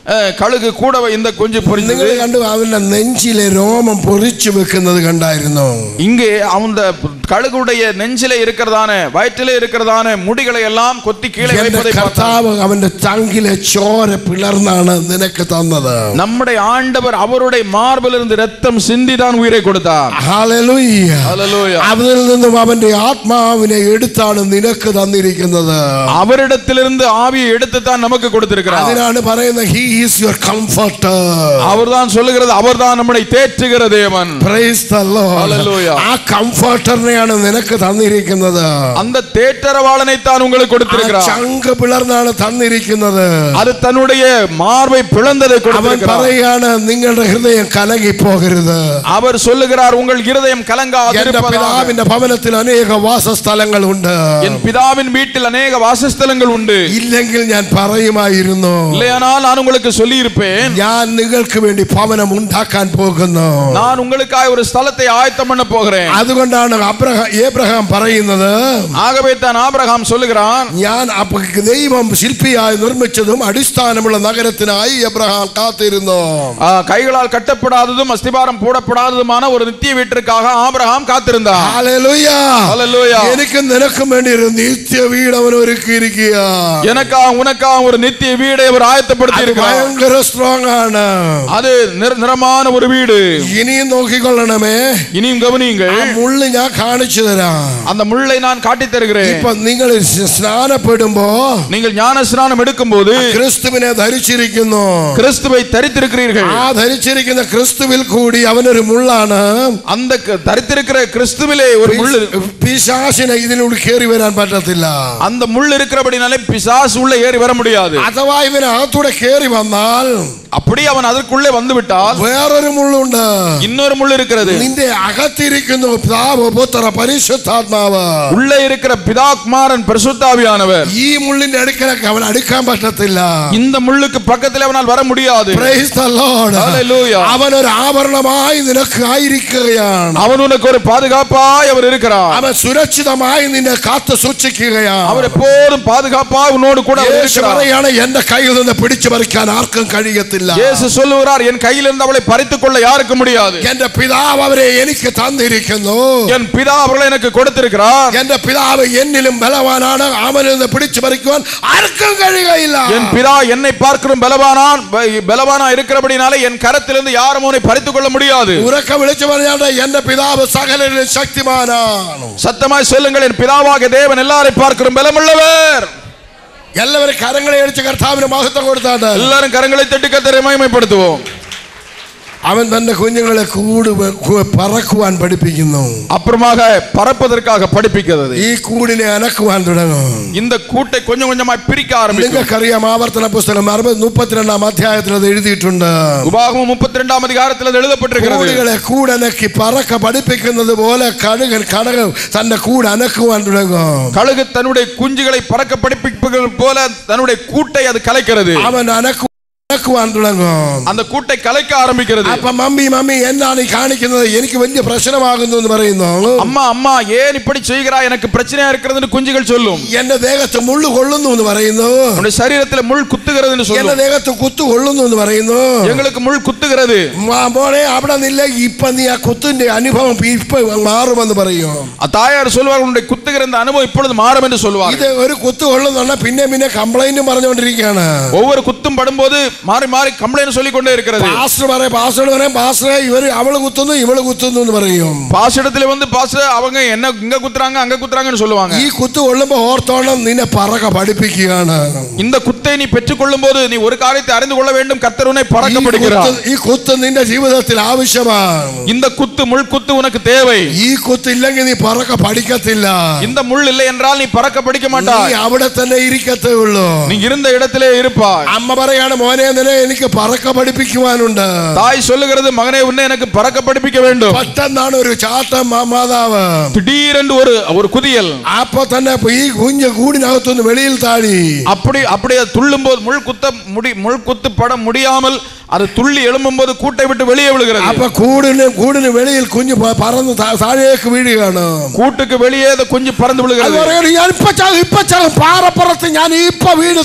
கழுகு கூட இந்த குஞ்சு பொரிந்தது. കണ്ടു അവന്റെ നെഞ്ചിലെ രോമം പൊറിച്ചു വെക്കുന്നത് കണ്ടായിരുന്നു. இங்கே அந்த கழுகுடைய நெஞ்சிலே இருக்கிறதான வயிற்றிலே இருக்கிறதான முடிகளை எல்லாம் கொத்தி கீழே வைப்பதை കർത്താവ് അവന്റെ ചങ്കിലെ ചോര പിളർന്നാണ് നിനക്ക് തന്നത്. நம்முடைய ஆண்டவர் அவருடைய மார்பிலிருந்து இரத்தம் சிந்தி தான் உயிரை கொடுத்தார். ഹല്ലേലൂയ. ஹல்லேலூயா. അതിൽ നിന്നും അവന്റെ ആത്മാവിനെ എടുത്താണ് നിനക്ക് തന്നിരിക്കുന്നത്. அவரிடத்திலிருந்து ஆவியை எடுத்து தான் நமக்கு கொடுத்திருக்கிறார். അതിനാണ് പറയുന്നത് he is your comforter. அவர்தான் சொல்லுகிறது அவர்தான் நம்மை தேற்றுகிற தேவன். Praise the Lord. ஹல்லேலூயா. ആ കംഫർട്ടറിനെയാണ് നിനക്ക് തന്നിരിക്കുന്നത്. அந்த தேற்றரவாளனை தான் உங்களுக்கு கொடுத்திருக்கிறார். ചങ്ക് പിളർന്നാണ് തന്നിരിക്കുന്നത്. அது தன்னுடைய மார்பை பிளந்ததை கொடுத்திருக்கிறார். അവൻ പറയാണ് നിങ്ങളുടെ ഹൃദയം കലങ്ങി പോകരുത്. அவர் சொல்லுகிறார் உங்கள் இருதயம் கலங்காதிருப்பதாக. പിതാവിന്റെ ഭവനത്തിൽ അനേക വാസസ്ഥലങ്ങളുണ്ട്. என் பிதாவின் வீட்டில் அநேக வாசஸ்தலங்கள் உண்டு. ഇല്ലെങ്കിൽ ഞാൻ പറയുമായിരുന്നു. இல்லையானால் நான் உங்களுக்கு சொல்லி இருப்பேன். ഞാൻ നിങ്ങൾക്ക് വേണ്ടി ഭവനം ഉണ്ടാക്കാൻ പോകുന്നു. நான் உங்களுக்காக ஒரு ஸ்தலத்தை ஆயத்தம் பண்ண போகிறேன். അതുകൊണ്ടാണ് ഏബ്രഹാം പറയുന്നത്. ஆகவே தான் ஆபிரகாம் சொல்லுகிறான் ഞാൻ ദൈവം ശില്പിയായി നിർമ്മിച്ചതും അടിസ്ഥാനമുള്ള നഗരത്തിനായി എബ്രഹാം കാത്തിരുന്നു. கைகளால் கட்டப்படாததும் அஸ்திபாரம் போடப்படாததுமான ஒரு நித்திய வீட்டிற்காக ஆபிரகாம் காத்திருந்தார். ഹല്ലേലൂയ. ஹல்லேலூயா. എനിക്കും നിനക്കും വേണ്ടി ഒരു നിത്യ വീട് അവൻ ഒരുക്കിയിരിക്കുകയാണ്. எனக்காக உனக்காக ஒரு நித்திய வீடை அவர் ஆயத்தப்படுத்தி இருக்கிறார். ഭയങ്കര സ്ട്രോങ് ആണ്. அது நிரந்தரமான ஒரு வீடு. ഇനിയും നോക്കിക്കൊള്ളണമേ. இனியும் கவனியுங்கள். മുള്ള് ഞാൻ കാണിച്ചു തരാം. அந்த முள்ளை நான் காட்டித் தருகிறேன். ഇപ്പൊ നിങ്ങൾ സ്നാനപ്പെടുമ്പോ நீங்கள் ஞான ஸ்நானம் எடுக்கும்போது ക്രിസ്തുവിനെ ധരിച്ചിരിക്കുന്നു. கிறிஸ்துவை தரித்திருக்கிறீர்கள். ആ ധരിച്ചിരിക്കുന്ന ക്രിസ്തുവിൽ കൂടി അവനൊരു മുള്ളാണ്. அந்த தரித்திருக்கிற கிறிஸ்துவிலே ஒரு முள். പിശാചിനെ ഇതിനുള്ളിൽ കയറി വരാൻ പറ്റത്തില്ല. அந்த முள் இருக்கிறபடினாலே பிசாசு உள்ள ஏறி வர முடியாது. അഥവാ ഇവന് അകത്തൂടെ കയറി വന്നാൽ அப்படி அவன் அதற்குள்ளே வந்து விட்டால் വേറൊരു മുള്ളുണ്ട്. இன்னொரு முள் இருக்கிறது. നിന്റെ അകത്തിരിക്കുന്നു പിതാവ് പുത്ര പരിശുദ്ധാത്മാവ്. உள்ளே இருக்கிற பிதா குமாரன் பரிசுத்தாவியானவர். ഈ മുള്ളിന്റെ അടുക്കലേക്ക് അവൻ അടുക്കാൻ പറ്റത്തില്ല. இந்த முள்ளுக்கு பக்கத்தில் அவனால் வர முடியாது. Praise the Lord. Hallelujah. അവൻ ഒരു ആവരണമായി നിനക്ക് ആയിരിക്കുകയാണ്. அவன் உனக்கு ஒரு பாதுகாப்பாய் அவர் இருக்கிறார். അവൻ സുരക്ഷിതമായി നിന്നെ കാത്തു സൂക്ഷിക്കുകയാണ്. அவர் எப்போதும் பாதுகாப்பாய் உன்னோடு கூட இருக்கிறார். എന്റെ കയ്യിൽ നിന്ന് പിടിച്ചു പറിക്കാൻ ആർക്കും കഴിയത്തില്ല. இயேசு சொல்லுகிறார் என் கையிலிருந்து அவளை பறித்துக் கொள்ள யாருக்கும் முடியாது. എന്റെ പിതാവ് അവരെ എനിക്ക് തന്നിരിക്കുന്നു. என் பிதா அவர்களை எனக்கு கொடுத்திருக்கிறார். എന്റെ പിതാവ് എന്നിലും ബലവാനാണ്. അവനിൽ നിന്ന് പിടിച്ചു പറിക്കുവാൻ ആർക്കും കഴിയുകയില്ല. என் பிதா என்னை பார்க்கிறோம் பலவானா இருக்கிறபடினாலே என் கரத்திலிருந்து யாரும் அவனை பறித்துக் கொள்ள முடியாது. ഉറക്കെ വിളിച്ചു പറഞ്ഞാൽ എന്റെ പിതാവ് സകലരിലും ശക്തിമാനാണ്. சத்தமாய் சொல்லுங்கள் என் பிதாவாகிய தேவன் எல்லாரையும் பார்க்கிறோம் பலமுள்ளவர். എല്ലാവരും കരങ്ങളെ അടിച്ച് കർത്താവിന് മഹത്വം കൊടുത്താട്ടെ. எல்லாரும் கரங்களை தட்டி கர்த்தரை மகிமைப்படுத்துவோம். അവൻ തന്റെ കുഞ്ഞുങ്ങളെ പറക്കുവാൻ പഠിപ്പിക്കുന്നു. அப்புறமாக பறப்பதற்காக படிப்பிக்கிறது. ഈ കൂടിനെ അനക്കുവാൻ തുടങ്ങും. இந்த കൂட்டை கொஞ்சம் கொஞ்சமாய் பிரிக்க ஆரம்பிக்கும். നിങ്ങൾക്കറിയാം ആവർത്തന പുസ്തകം 32 അധ്യായത്തിൽ അത് എഴുതിയിട്ടുണ്ട്. உபாகமம் 32 அதிகாரத்தில் அது எழுதப்பட்டிருக்கிறது. കൂടുകളെ കൂടനക്കി പറക്ക പഠിപ്പിക്കുന്നത് പോലെ കഴുകൻ കടകം തന്റെ കൂട് അനക്കുവാൻ തുടങ്ങും. கழுகு தன்னுடைய குஞ்சுகளை பறக்க படிப்பிப்பது போல தன்னுடைய கூட்டை அது கலைக்கிறது. അവൻ അനക്കുവാൻ തുടങ്ങും. அந்த கூட்டை கலைக்க ஆரம்பிக்கிறது. അപ്പൊ മമ്മി എന്താണ് ഈ കാണിക്കുന്നത്, എനിക്ക് വലിയ പ്രശ്നമാകുന്നു എന്ന് പറയുന്നു. அம்மா ஏன் இப்படி செய்கிறாய், எனக்கு பிரச்சனையா இருக்கிறதுன்னு குஞ்சுகள் சொல்லும். എന്റെ ദേഹത്ത് മുള്ളു കൊള്ളുന്നു എന്ന് പറയുന്നു. உன்னுடைய சரீரத்தில் முள் குத்துகிறதுன்னு சொல்லும். എന്റെ ദേഹത്ത് കുത്തു കൊള്ളുന്നു എന്ന് പറയുന്നു. எங்களுக்கு முள் குத்துகிறது. മോനെ അവിടെ നില്ല, ഇപ്പൊ നീ ആ കുത്തിന്റെ അനുഭവം ഇപ്പൊ മാറുമെന്ന് പറയും. தாயார் சொல்வார் உன்னுடைய குத்துகிற இந்த அனுபவம் இப்பொழுது மாறும் என்று சொல்வார். ഇത് ഒരു കുത്തു കൊള്ളുന്നുണ്ട പിന്നെ കംപ്ലൈന്റും പറഞ്ഞുകൊണ്ടിരിക്കുകയാണ്. ஒவ்வொரு குத்தும் படும்போது மாறி மாறி கம்ப்ளைண்ட் சொல்லி கொண்டே இருக்கிறது. பாஸ்டர் இவரு அவளை குத்துന്നു இவளை குத்துന്നു എന്ന് പറയും. பாஸ்டரிடத்துல வந்து பாஸ்டர் அவங்க என்ன இங்க குத்துறாங்க அங்க குத்துறாங்கன்னு சொல்லுவாங்க. ഈ കുത്ത് കൊള്ളുമ്പോൾ ഓർത്തോണം നിന്നെ പറക പഠിപ്പിക്കുകയാണ്. இந்த குத்தை நீ பெற்றுக்கொள்ளும்போது நீ ஒரு காரியத்தை அறிந்து கொள்ள வேண்டும், கர்த்தர் உன்னை பறக்க படிக்கிறார். ഈ കുത്ത് നിന്റെ ജീവിതത്തിൽ ആവശ്യമാണ്. இந்த குத்து முள் குத்து உனக்கு தேவை. ഈ കുത്ത് ഇല്ലെങ്കിൽ നീ പറക പഠിക്കത്തില്ല. இந்த முள் இல்லை என்றால் நீ பறக்க படிக்க மாட்டாய். നീ അവിടെ തന്നെ ഇരിക്കത്തേ ഉള്ളൂ. நீ இருந்த இடத்திலே இருப்பாய். അമ്മ പറയാണ് മോനെ നിന്നെ എനിക്ക് പറക പഠിപ്പിക്കുവാനുണ്ട്. தாய் சொல்லுகிறது மகனே உன்னை எனக்கு பறக்க படிப்பிக்க வேண்டும். പെട്ടെന്നാണ് ഒരു ചാട്ടം മാതാവ്. திடீரென்று ஒரு குதியல். அப்போ തന്നെ ഈ കുഞ്ഞ് കൂടിനകത്തുനിന്ന് വെളിയിൽ താഴി. அப்படியே துள்ளும்போது முள் குத்து பட முடியாமல் அது துள்ளி எழும்பும்போது கூட்டை விட்டு வெளியே விழுகிறது. அப்ப கூடிന് വെളിയിൽ കുഞ്ഞ് പറന്ന് താഴേക്ക് വീഴുകയാണ്. கூட்டுக்கு வெளியே அந்த குஞ்சு பறந்து விழுகிறது. ഞാൻ ഇപ്പോ പാറപ്പുറത്ത് ഞാൻ ഇപ്പോ വീണ്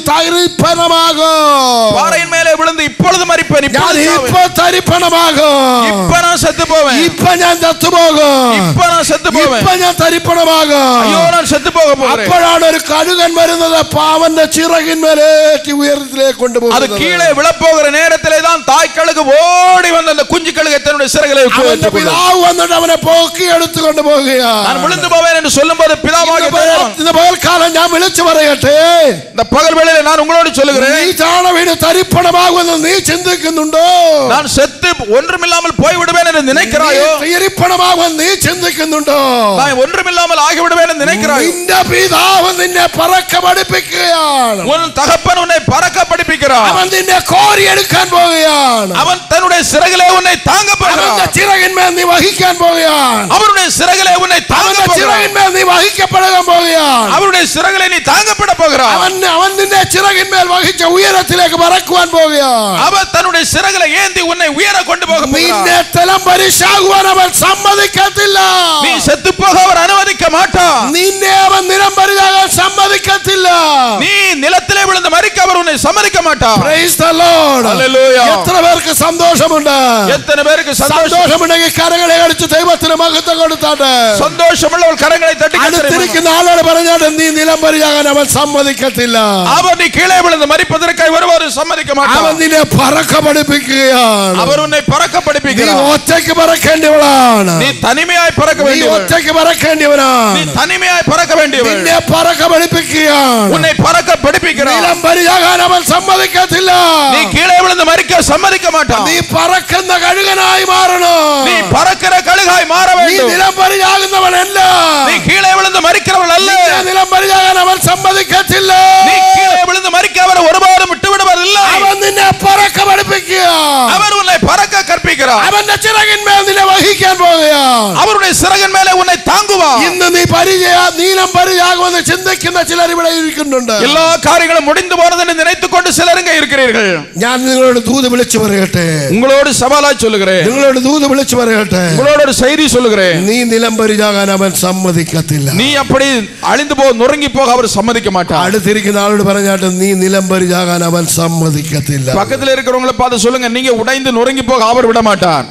തരിപ്പണമാകും. பாறையின் மேலே விழுந்து இப்பொழுது மரிப்பேன். ഞാൻ ഇപ്പോ തരിപ്പണമാകും. இப்ப நான் செத்து போவேன். ഇപ്പോ ഞാൻ ചത്തുപോകും. இப்ப நான் செத்து போவேன். ഇപ്പോ ഞാൻ തരിപ്പണമാകും. ஐயோ நான் செத்து போக போகிறேன். അപ്പോഴാണ് ഒരു കഴുകൻ വരുന്നത്. പാവന്റെ ചിറകിന്മേലേറ്റി ഉയരത്തിലേക്ക് കൊണ്ടുപോകുന്നത്. அது கீழே விழப்போகிற நேரத்திலே தான் தாய் கழுகு ஓடி வந்து அந்த குஞ்சு கழுகை தன்னுடைய சிறகிலே அவனுடைய பிதாவு வந்து அவனை போக்கி எடுத்து கொண்டு போகிறார். நான் விழுந்து போவேன் என்று சொல்லும்போது பிதாவாகிய தேவன் இந்த பகல்காலம் ഞാൻ വിളിച്ചു പറയട്ടെ. இந்த பகல் வேளையிலே நான் உங்களோடு சொல்லுகிறேன். നീ ചാണ വീണ് തരിപ്പണമാകുമെന്ന് നീ ചിന്തിക്കുന്നുണ്ടോ? நான் செத்து ஒன்றுமில்லாமல் போய் விடுவேன் என்று நினைக்கிறாயோ? തരിപ്പണമാകുമെന്ന് നീ ചിന്തിക്കുന്നുണ്ടോ? நான் ஒன்றுமில்லாமல் ஆகி விடுவேன் என்று நினைக்கிறாயோ? നിന്റെ പിതാവ് നിന്നെ പറക്ക പഠിപ്പിക്കുകയാണ്. உன் தகப்பன் உன்னை பறக்க படிப்பிக்கிறார். അവൻ നിന്നെ കോരി എടുക്കാൻ പോവുകയാണ്. அவன் தன்னுடைய சிறகிலே உன்னை தாங்க போகிறார். അവന്റെ ചിറകിന്മേൽ നീ വഹിക്കാൻ പോവുകയാണ്. அவருடைய சிறகிலே உன்னை தாங்க போகிறார். ചിറകിന്മേൽ നീ വഹിക്കപ്പെടാൻ പോവുകയാണ്. அவருடைய சிறகிலே நீ தாங்கப்பட போகிறாய். അവൻ നിന്നെ ചിറകിന്മേൽ വഹിച്ച ഉയരത്തിലേക്ക് പറക്കുവാൻ പോവുകയാണ്. அவன் தன்னுடைய சிறகிலே ஏந்தி உன்னை உயர கொண்டு போக போகிறார். നിന്നെ തലംപരിശാകുവാൻ അവൻ സമ്മതിക്കത്തില്ല. நீ செத்து போக அவர் அனுமதிக்க மாட்டார். നിന്നെ അവൻ നിലംപരിശാകാൻ സമ്മതിക്കത്തില്ല. நீ நிலத்திலே விழுந்து மரிக்க அவர் உன்னை சம்மதிக்க மாட்டார். Praise the Lord. Hallelujah. എത്ര പേർക്ക് സന്തോഷമുണ്ട്? எத்தனை பேருக்கு സന്തോഷമുണ്ടെങ്കിൽ കരങ്ങളെ അടിച്ച് ദൈവത്തിന് മഹത്വം കൊടുത്താട്ടെ. சந்தோஷமுள்ளவர் கரங்களை தட்டி അടുത്തിരിക്കുന്ന ആളോട് പറഞ്ഞാൽ നീ നിലംപരിശാകാൻ അവൻ സമ്മതിക്കത്തില്ല. அவர் நீ கீழே விழுந்து மரிப்பதற்காக வருவார் சம்மதிக்க மாட்டார். അവൻ നിന്നെ പറക്ക പഠിപ്പിക്കുകയാണ്. அவர் உன்னை பறக்க படிப்பிக்கிறார். നീ ഒറ്റയ്ക്ക് പറക്കേണ്ടവളാണ്. நீ தனிமையாய் பறக்க നീ வேண்டியவன். ഒറ്റയ്ക്ക് പറക്കേണ്ടവനാണ്. நீ தனிமையாய் பறக்க வேண்டியவன். നിന്നെ പറക്ക പഠിപ്പിക്കുകയാണ്. உன்னை பறக்க படிப்பிக்கிறார். നിലംപരിശാകാൻ അവൻ സമ്മതിക്കത്തില്ല. நீ கீழே விழுந்து மரிக்க சம்மதிக்க மாட்டான். നീ പറക്കുന്ന കഴുകനായി മാറണം. நீ பறக்கிற கழுகாய் மாற നീ வேண்டும். നിലംപരിശാകുന്നവനല്ല. நீ கீழே விழுந்து மரிக்கிறவள் அல்ல. നിലംപരിശാകാൻ അവൻ സമ്മതിക്കത്തില്ല. நீ கீழே விழுந்து மரிக்க அவர் ஒருபோதும் விட்டு விடுவதில்லை. അവൻ നിന്നെ പറക്ക പഠിപ്പിക്കുക. அவர் உன்னை பறக்க கற்பிக்கிறார். അവന്റെ ചിറകിന്മേൽ നിന്നെ വഹിക്കാൻ പോവുകയാണ്. அவருடைய சிறகின் மேலே உன்னை தாங்குவார். ഇന്ന് നീ നിലംപരിശാകുമെന്ന് ചിന്തിക്കുന്ന ചിലർ ഇവിടെ ഇരിക്കുന്നുണ്ട്. எல்லா காரியங்களும் முடிந்து போனதென்று நினைத்துக்கொண்டு சிலர் இங்கே இருக்கிறீர்கள். ഞാൻ നിങ്ങളോട് ദൂത് വിളിച്ചു പറയട്ടെ. உங்களோடு சவாலாய் சொல்லுகிறேன். നിങ്ങളോട് ദൂത് വിളിച്ചു പറയട്ടെ. உங்களோட ஒரு செய்தி சொல்லுகிறேன். നീ നിലംപരിശാകാൻ അവൻ സമ്മതിക്കത്തില്ല. நீ அப்படி அழிந்து போ நொறுங்கி போக அவர் சம்மதிக்க மாட்டார். അടുത്തിരിക്കുന്ന ആളോട് പറഞ്ഞാട്ട് നീ നിലംപരിശാകാൻ അവൻ സമ്മതിക്കത്തില്ല. பக்கத்தில் இருக்கிறவங்களை பார்த்து சொல்லுங்க, நீங்க உடைந்து நொறுங்கி போக அவர் விட மாட்டார்.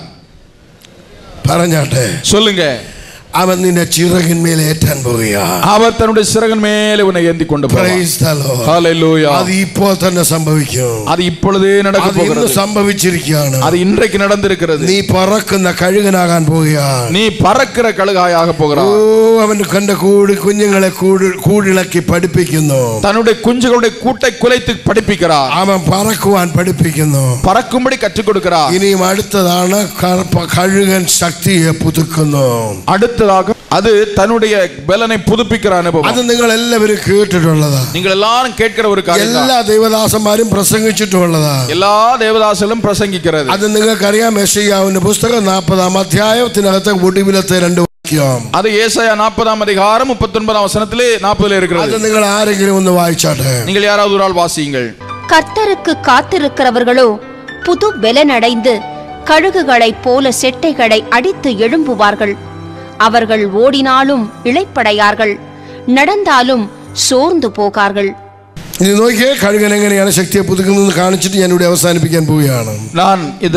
പറഞ്ഞാട്ടെ சொல்லுங்க. അവൻ നിന്നെ ചിറകിന്മേൽ ഏറ്റാൻ പോവുകയാണ്. அவர் தன்னுடைய சிறகின் மேலே உன்னை ஏந்தி கொண்டு போவார். Praise the Lord. Hallelujah. അത് ഇപ്പോൾ തന്നെ സംഭവിക്കും. அது இப்பொழுதே நடக்க അത് போகிறது. ഇന്ന് സംഭവിച്ചിരിക്കുകയാണ്. அது இன்றைக்கு நடந்திருக்கிறது. നീ പറക്കുന്ന കഴുകനാകാൻ പോവുകയാണ്. நீ பறக்கிற கழுகாயாக போகிறாய். അവൻ കണ്ട കുഞ്ഞുങ്ങളെ കൂടിളക്കി പഠിപ്പിക്കുന്നു. தன்னுடைய குஞ்சுகளுடைய கூட்டை குலைத்து படிப்பிக்கிறார். അവൻ പറക്കുവാൻ പഠിപ്പിക്കുന്നു. பறக்கும்படி கற்றுக் கொடுக்கிறார். ഇനിയും അടുത്തതാണ് കഴുകൻ ശക്തിയെ പുതുക്കുന്നു. அடுத்ததாக அது தன்னுடைய பலனை புதுப்பிக்கிற அனுபவம். അത് നിങ്ങൾ എല്ലാവരും കേട്ടിട്ടുള്ളതാ. நீங்கள் எல்லாரும் கேட்கிற ஒரு காரியம். എല്ലാ ദേവദാസന്മാരും പ്രസംഗിച്ചിട്ടുള്ളതാ. எல்லா தேவதாசலும் பிரசங்கிக்கிறது. അത് നിങ്ങൾക്കറിയാം. യെശയ്യാവിന്റെ പുസ്തകം 40-ാം അധ്യായത്തിനകത്തെ ഒടുവിലത്തെ 2 വാക്യം. அது ஏசாயா 40-ஆம் அதிகாரம் 39-ஆம் வசனத்திலே 40-ல இருக்கிறது. അത് നിങ്ങൾ ആരെങ്കിലും ഒന്ന് വായിച്ചാട്ടെ. நீங்கள் யாராவது ஒரு ஆள் வாசியுங்கள். கர்த்தருக்கு காத்திருக்கிறவர்களோ புது பலனடைந்து கழுகுகளைப் போல செட்டைகளை அடித்து எழும்புவார்கள். அவர்கள் ஓடினாலும் இளைப்படையார்கள், நடந்தாலும் சோர்ந்து போகார்கள். ഇനി നോക്കിയേ, കഴുകൻ എങ്ങനെയാണ് ശക്തിയെ പുതുക്കുന്നതെന്ന് കാണിച്ചിട്ട് ഞാൻ ഇവിടെ അവസാനിപ്പിക്കാൻ പോവുകയാണ്. நான் இத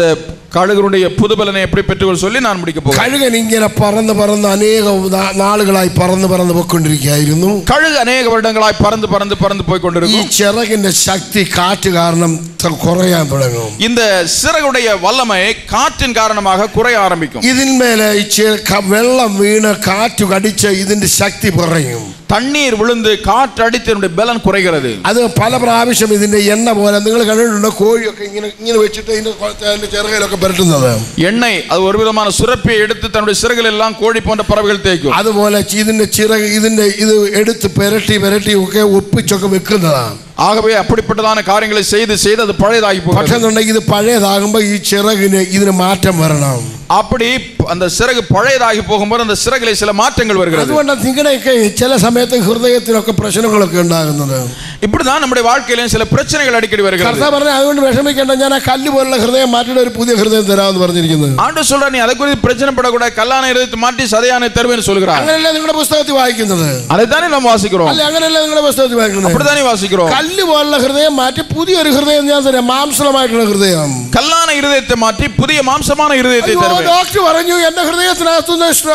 കഴുകനുடைய പുതുബലനെ எப்படி பெற்றுக்கொள் சொல்லி நான் முடிக்க പോകുகிறேன். കഴുകൻ ഇങ്ങനെ പറന്ന് പറന്ന് അനേക നാളുകളായി പറന്ന് പോയിക്കൊണ്ടിരിക്കുകയായിരുന്നു. കഴുക് അനേക വർഷങ്ങളായി പറന്ന് പോയിക്കൊണ്ടിരിക്കും. ഈ ചിറകിന്റെ ശക്തി കാറ്റ് കാരണം കുറയാൻ തുടങ്ങും. இந்த சிறகுடைய வல்லமை காற்றின் காரணமாக குறைய ஆரம்பிக்கும். ഇതിന്മേലെ വെള്ളം വീണ് കാറ്റ് കടിച്ച് ഇതിന്റെ ശക്തി കുറയും. തണ്ണീർ വിழுந்து കാറ്റ് അടിച്ചതിന്റെ ബലം കുറയുகிறது. അത് പല പ്രാവശ്യം ഇതിന്റെ എണ്ണ പോലെ നിങ്ങൾ കണ്ടിട്ടുണ്ടോ? കോഴിയൊക്കെ ഇങ്ങനെ വെച്ചിട്ട് ഇതിന്റെ ചിറകിലൊക്കെ പുരട്ടുന്നത്. எண்ணெய் அது ஒரு விதமான சுரப்பியை எடுத்து தன்னுடைய சிறகுகள் எல்லாம் கோழி போன்ற பறவைகள் தேய்க்கும். അതുപോലെ ഇതിന്റെ ചിറക് ഇത് എടുത്ത് പുരട്ടി ഒക്കെ ഒപ്പിച്ചൊക്കെ വെക്കുന്നതാണ്. ஆகவே அப்படிப்பட்டதான காரியங்களை செய்து அது பழையதாகி போகும். പക്ഷേ ഇത് പഴയതാകുമ്പോൾ ഈ ചിറകിന് ഇതിന് മാറ്റം വരണം. அப்படி அந்த சிறகு பழையதாகி போகும்போது அந்த சிறகிலே சில மாற்றங்கள் வருகிறது. അതുകൊണ്ടാണ് നിങ്ങളുടെയൊക്കെ ചില സമയത്ത് ഹൃദയത്തിലൊക്കെ പ്രശ്നങ്ങളൊക്കെ ഉണ്ടാകുന്നത്. இப்படிதான் நம்முடைய வாழ்க்கையிலும் சில பிரச்சனைகள் அடிக்கடி வருகிறது. കർത്താവ് പറഞ്ഞു അതുകൊണ്ട് വിഷമിക്കേണ്ട, ഞാൻ ആ കല്ല് പോലുള്ള ഹൃദയം മാറ്റിയിട്ട് ഒരു പുതിയ ഹൃദയം തരാമെന്ന് പറഞ്ഞിരിക്കുന്നത്. ஆண்டவர் சொல்றார் நீ அதை குறித்து பிரச்சனைப்படக்கூடாது, கல்லான இதயத்தை மாற்றி சதையான தருவேன்னு சொல்கிறார். അങ്ങനെയല്ല നിങ്ങളുടെ പുസ്തകത്തിൽ വായിക്കുന്നത്. அதைத்தானே நாம் வாசிக்கிறோம். അല്ല അങ്ങനെയല്ല നിങ്ങളുടെ പുസ്തകത്തിൽ വായിക്കുന്നത്. அப்படித்தானே வாசிக்கிறோம். കല്ല് പോലുള്ള ഹൃദയം മാറ്റി പുതിയൊരു ഹൃദയം ഞാൻ തരാം, മാംസമായിട്ടുള്ള ഹൃദയം. കല്ലാന ഹൃദയത്തെ മാറ്റി പുതിയ മാംസமான ഹൃദയത്തെ തരുவேன். ഡോക്ടർ പറഞ്ഞു എന്റെ ഹൃദയത്തിനകത്ത്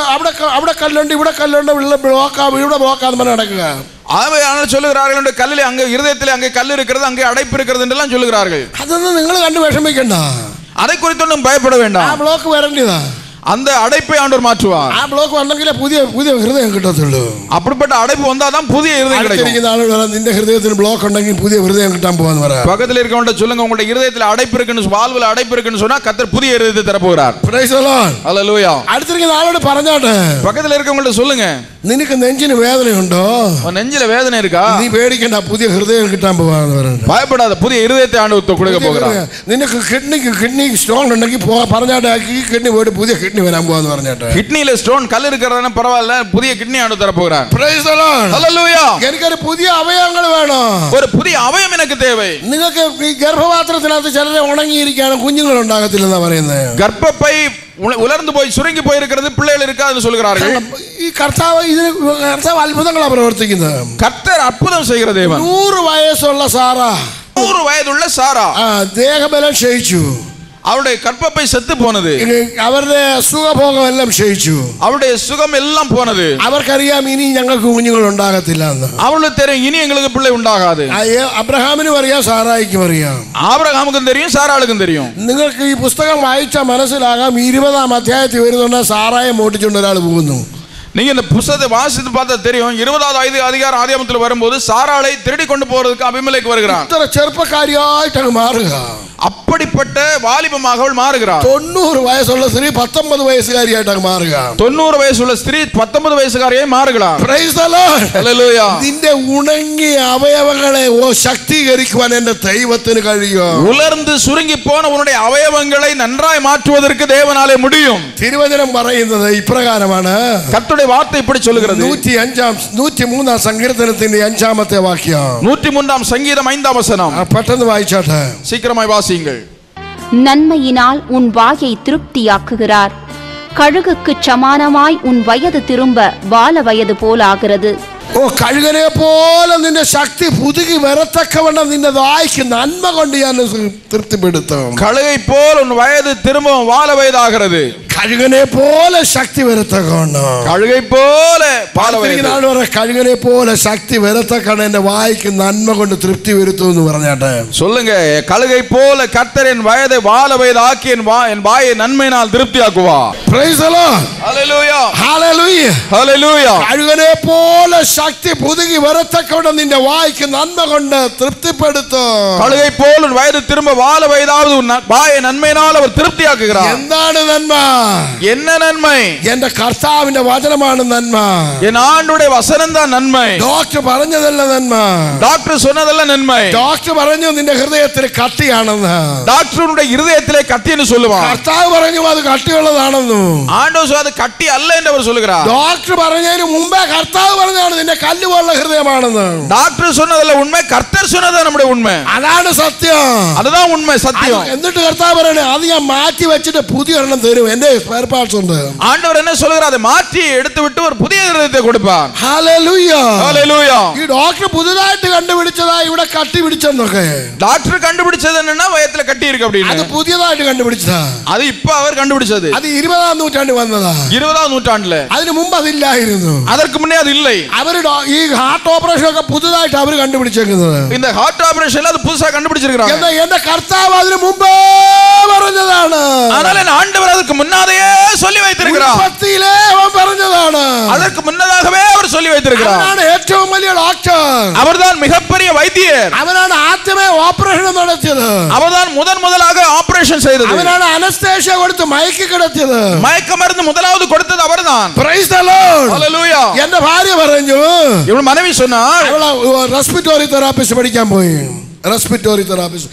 അവിടെ കല്ലുണ്ട്, ഇവിടെ കല്ലുണ്ട്, ഇവിടെ ബ്ലോക്കാന്ന് പറഞ്ഞ് നടക്കുക. சொல்லுகிறார்கள் கல்லில் அங்கே இருதயத்தில் அங்கே கல் இருக்கிறது, அங்கே அடைப்பு இருக்கிறது என்றெல்லாம் சொல்லுகிறார்கள். അതൊന്നും നിങ്ങൾ കണ്ട് വിഷമിക്കണ്ട, அதை குறித்தொன்னும் பயப்பட வேண்டாம். ആ ബ്ലോക്ക് വരേണ്ടതാ, அந்த அடைப்பை ஆண்டவர் மாற்றுவார். ആ ബ്ലോക്ക് വന്നെങ്കിലേ പുതിയ ഹൃദയം കിട്ടത്തുള്ളൂ. அப்படிப்பட்ட அடைப்பு வந்தாதான் புதிய ஹிருதயம் கிடைக்கும். നിന്റെ ഹൃദയത്തിന് ബ്ലോക്ക് ഉണ്ടെങ്കിൽ പുതിയ ഹൃദയം കിട്ടാൻ പോവാന്ന് പറയാം. பக்கத்தில் இருக்கவங்க சொல்லுங்க, உங்களுடைய இருதயத்தில் அடைப்பு இருக்குன்னு, வாழ்வுல அடைப்பு இருக்குன்னு சொன்னா கர்த்தர் புதிய ஹிருதயத்தை தர போகிறார். Praise the Lord. ஹல்லேலூயா. അടുത്തിരിക്കുന്ന ആളോട് പറഞ്ഞാട്ടെ, பக்கத்தில் இருக்கவங்க சொல்லுங்க, നിനക്ക് നെഞ്ചിന് വേദനയുണ്ടോ? நெஞ்சில வேதனை இருக்கா? നീ പേടിക്കണ്ട, പുതിയ ഹൃദയം കിട്ടാൻ പോവാന്ന് പറയുന്നത്. பயப்படாத, புதிய ஹிருதயத்தை ஆண்டவர் கொடுக்க போகிறார். നിനക്ക് കിഡ്നി സ്റ്റോൺ ഉണ്ടെങ്കിൽ പറഞ്ഞാട്ടെ, ഈ കിഡ്നി പോയിട്ട് പുതിയ കിഡ്നി വരാൻ പോവാന്ന് പറഞ്ഞാട്ടെ. கிட்னில ஸ்டோன் கல் இருக்கிறதுனா பரவாயில்ல, புதிய கிட்னி ஆண்டவர் தர போகிறார். Praise the Lord. ஹல்லேலூயா. എനിക്കൊരു പുതിയ അവയവങ്ങൾ വേണം. ஒரு புதிய அவயம் எனக்கு தேவை. നിങ്ങൾക്ക് ഈ ഗർഭപാത്രത്തിനകത്ത് ചിലരെ ഉണങ്ങിയിരിക്കുകയാണ്, കുഞ്ഞുങ്ങൾ ഉണ്ടാകത്തില്ലെന്നാ പറയുന്നത്. கர்ப்பப்பை உலர்ந்து போய் சுருங்கி போயிருக்கிறது, பிள்ளைகள் இருக்காதுன்னு சொல்கிறார்கள். ഈ കർത്താവ് അത്ഭുതങ്ങളാണ് പ്രവർത്തിക്കുന്നത്. கர்த்தர் அற்புதம் செய்கிற தேவன். 100 വയസ്സുള്ള സാറ, 100 വയതുള്ള സാറാ ദേഹബലം ക്ഷയിച്ചു. அவருடைய கர்ப்பப்பை செத்து போனது. അവരുടെ സുഖഭോഗം എല്ലാം ക്ഷയിച്ചു. அவருடைய சுகம் எல்லாம் போனது. അവർക്കറിയാം ഇനി ഞങ്ങൾക്ക് കുഞ്ഞുങ്ങൾ ഉണ്ടാകത്തില്ല എന്ന്. அவளுக்கு தெரியும் இனி எங்களுக்கு பிள்ளை உண்டாகாது. അബ്രഹാമിനും അറിയാം, സാറായിക്കും അറിയാം. ஆபிரகாமுக்கும் தெரியும், சாராளுக்கும் தெரியும். നിങ്ങൾക്ക് ഈ പുസ്തകം വായിച്ചാൽ മനസ്സിലാകാം, 20-ാം അധ്യായത്തിൽ വരുന്നുണ്ട് സാറായെ മോട്ടിച്ചുകൊണ്ട് ഒരാൾ പോകുന്നു. நீங்க இந்த புத்தகத்தை வாசித்து பார்த்தா தெரியும், 20வது அதிகாரம் ஆதியாகமத்தில் வரும்போது சாராளை திருடி கொண்டு போறதுக்கு அபிமெலேக்கு வருகிறான். ഇത്ര ചെറുപ്പക്കാരിയായിട്ട് മാറുക. அப்படிப்பட்ட வாலிபமாக அவள் மாறுகிறாள். 90 வயசுள்ள ஸ்திரீ 19 வயசுகாரியாயிட்டாக மாறுക. 90 வயசுள்ள ஸ்திரீ 19 വയസ്സുകാരിയായി മാറുകയാണ്. Praise the Lord. ഹല്ലേലൂയ. നിന്റെ ഉണങ്ങിയ അവയവങ്ങളെ ശക്തീകരിക്കുവാൻ എൻ്റെ ദൈവത്തിന് കഴിയും. ഉലർந்து சுருங்கி போன உன்னுடைய அவயவங்களை நன்றாய் மாற்றுவதற்கு தேவனாலே முடியும். തിരുവചനം പറയുന്നത് ഇപ്രകാരമാണ്. கர்த்தருடைய வார்த்தை இப்படி சொல்கிறது. 103-ാം സങ്കീർത്തനത്തിന്റെ 5-ാമത്തെ വാക്യം. 103-ാം சங்கீதம் 5-ാം வசனம். പെട്ടെന്ന് வாയിച്ചാട്ടെ. சீக்கிரமாய் வாசியுங்கள். நன்மையினால் உன் வாயை திருப்தியாக்குகிறார். கழுகுக்கு சமானமாய் உன் வயது திரும்ப பால வயது போலாகிறது. ഓ കഴുകനെ പോലെ നിന്റെ ശക്തി പുതുകി വരത്തക്കവണ്ണം നിന്റെ വായ്ക്ക് നന്മ കൊണ്ട് ഞാൻ തൃപ്തിപ്പെടുത്തും. கழுகை போல் உன் வயது திரும்பவும் வால வயதாகிறது. കഴുകനെ പോലെ ശക്തി വരത്തക്കവണ്ണം. கழுகை போல பால வயது. കഴുകനെ പോലെ ശക്തി വരത്തക്കവണ്ണം എന്റെ വായ്ക്ക് നന്മ കൊണ്ട് തൃപ്തി വരുത്തും എന്ന് പറഞ്ഞാട്ടെ. சொல்லுங்க, கழுகை போல கர்த்தர் என் வயதை வால வயதாக்கி என் வாயை நன்மையினால் திருப்தியாக்குவார். Praise the Lord. Hallelujah. Hallelujah. Hallelujah. കഴുകനെ പോലെ ശക്തി പുതുകി വരത്തക്കവണ്ണം നിന്റെ വായ്ക്ക് നന്മ കൊണ്ട് തൃപ്തിപ്പെടുത്തും. கழுகை போல் உன் வயது திரும்ப வால வயதாவது உன் வாயை நன்மையினால் அவர் திருப்தியாக்குகிறார். എന്താണ് നന്മ? என்ன நன்மை? എന്റെ കർത്താവിന്റെ വചനമാണ് നന്മ. என் ஆண்டவருடைய வசனம் தான் நன்மை. ഡോക്ടർ പറഞ്ഞതല്ല നന്മ. டாக்டர் சொன்னதல்ல நன்மை. ഡോക്ടർ പറഞ്ഞു നിന്റെ ഹൃദയത്തിൽ കട്ടിയാണെന്ന്. டாக்டருடைய இருதயத்திலே கட்டி என்று சொல்லுவார். കർത്താവ് പറഞ്ഞു അത് കട്ടിയുള്ളതാണെന്ന്. ஆண்டவர் சொல்றது அது கட்டி அல்ல என்று அவர் சொல்லுகிறார். ഡോക്ടർ പറഞ്ഞതിന് മുമ്പേ കർത്താവ് പറഞ്ഞതാണ് നിന്റെ കല്ല് പോലുള്ള ഹൃദയമാണെന്ന്. டாக்டர் சொன்னதல்ல உண்மை, கர்த்தர் சொன்னது நம்முடைய உண்மை. അതാണ് സത്യം. அதுதான் உண்மை, சத்தியம். എന്നിട്ട് കർത്താവ് പറയണേ, അത് ഞാൻ മാറ്റി വെച്ചിട്ട് പുതിയ ഒരെണ്ണം തരും, എന്റെ ஸ்பேர் பார்ட்ஸ் ഉണ്ട്. ஆண்டவர் என்ன சொல்றார்? அதை மாற்றி எடுத்து விட்டு ஒரு புதிய இதயத்தை கொடுப்பார். Hallelujah hallelujah. ഈ ഡോക്ടർ പുതുതായിട്ട് കണ്ടുപിടിച്ചതാ ഇവിടെ കട്ടി പിടിച്ചെന്നൊക്കെ. டாக்டர் கண்டுபிடிச்சது என்னன்னா வயத்துல கட்டி இருக்கு அப்படின்னு. அது புதியதாയിട്ട് കണ്ടുപിടിച്ചതാ. அது இப்ப அவர் கண்டுபிடிச்சது. அது 20ஆம் நூற்றாண்டு வந்ததா. 20ஆம் நூற்றாண்டுல. അതിനു മുമ്പ് അതില്ലായിരുന്നു. அதற்கு முன்னே அது இல்லை. അവർ ഈ ഹാർട്ട് ഓപ്പറേഷൻ ഒക്കെ പുതുതായിട്ട് അവർ കണ്ടുപിടിച്ചേക്കുന്നത്. இந்த ஹார்ட் ஆபரேஷன்ல அது புதுசா கண்டுபிடிச்சிருக்காங்க. എന്റെ കർത്താവ് അതിനു മുമ്പേ പറഞ്ഞതാണ്. அதனால ஆண்டவர் அதுக்கு முன்னாடியே சொல்லி வைத்திருக்கிறார். உற்பத்தியிலே அவன் പറഞ്ഞതാണ്. அதற்கு முன்னதாகவே அவர் சொல்லி வைத்திருக்கிறார். அவனாണ് ഏറ്റവും വലിയ ഡോക്ടർ. அவர்தான் மிகப்பெரிய வைத்தியர். அவனாണ് ആദ്യമേ ഓപ്പറേഷൻ നടത്തിയത്. அவர்தான் முதலாக ஆபரேஷன் செய்தது. அவனாണ് അനസ്തേഷ്യ കൊടുത്ത് മയക്കി കിടത്തിയത്. மயக்க மருந்து முதலாவது கொடுத்தது அவர்தான். Praise the Lord. ഹല്ലേലൂയ. എന്റെ ഭാര്യ പറഞ്ഞു, ഇവൾ മனைவி சொன்னார், അവൾ റെസ്പിറേറ്ററി തെറാപ്പിസ്റ്റ് പഠിക്കാൻ പോയി. ரெஸ்பிரேட்டரி தெரபிஸ்ட்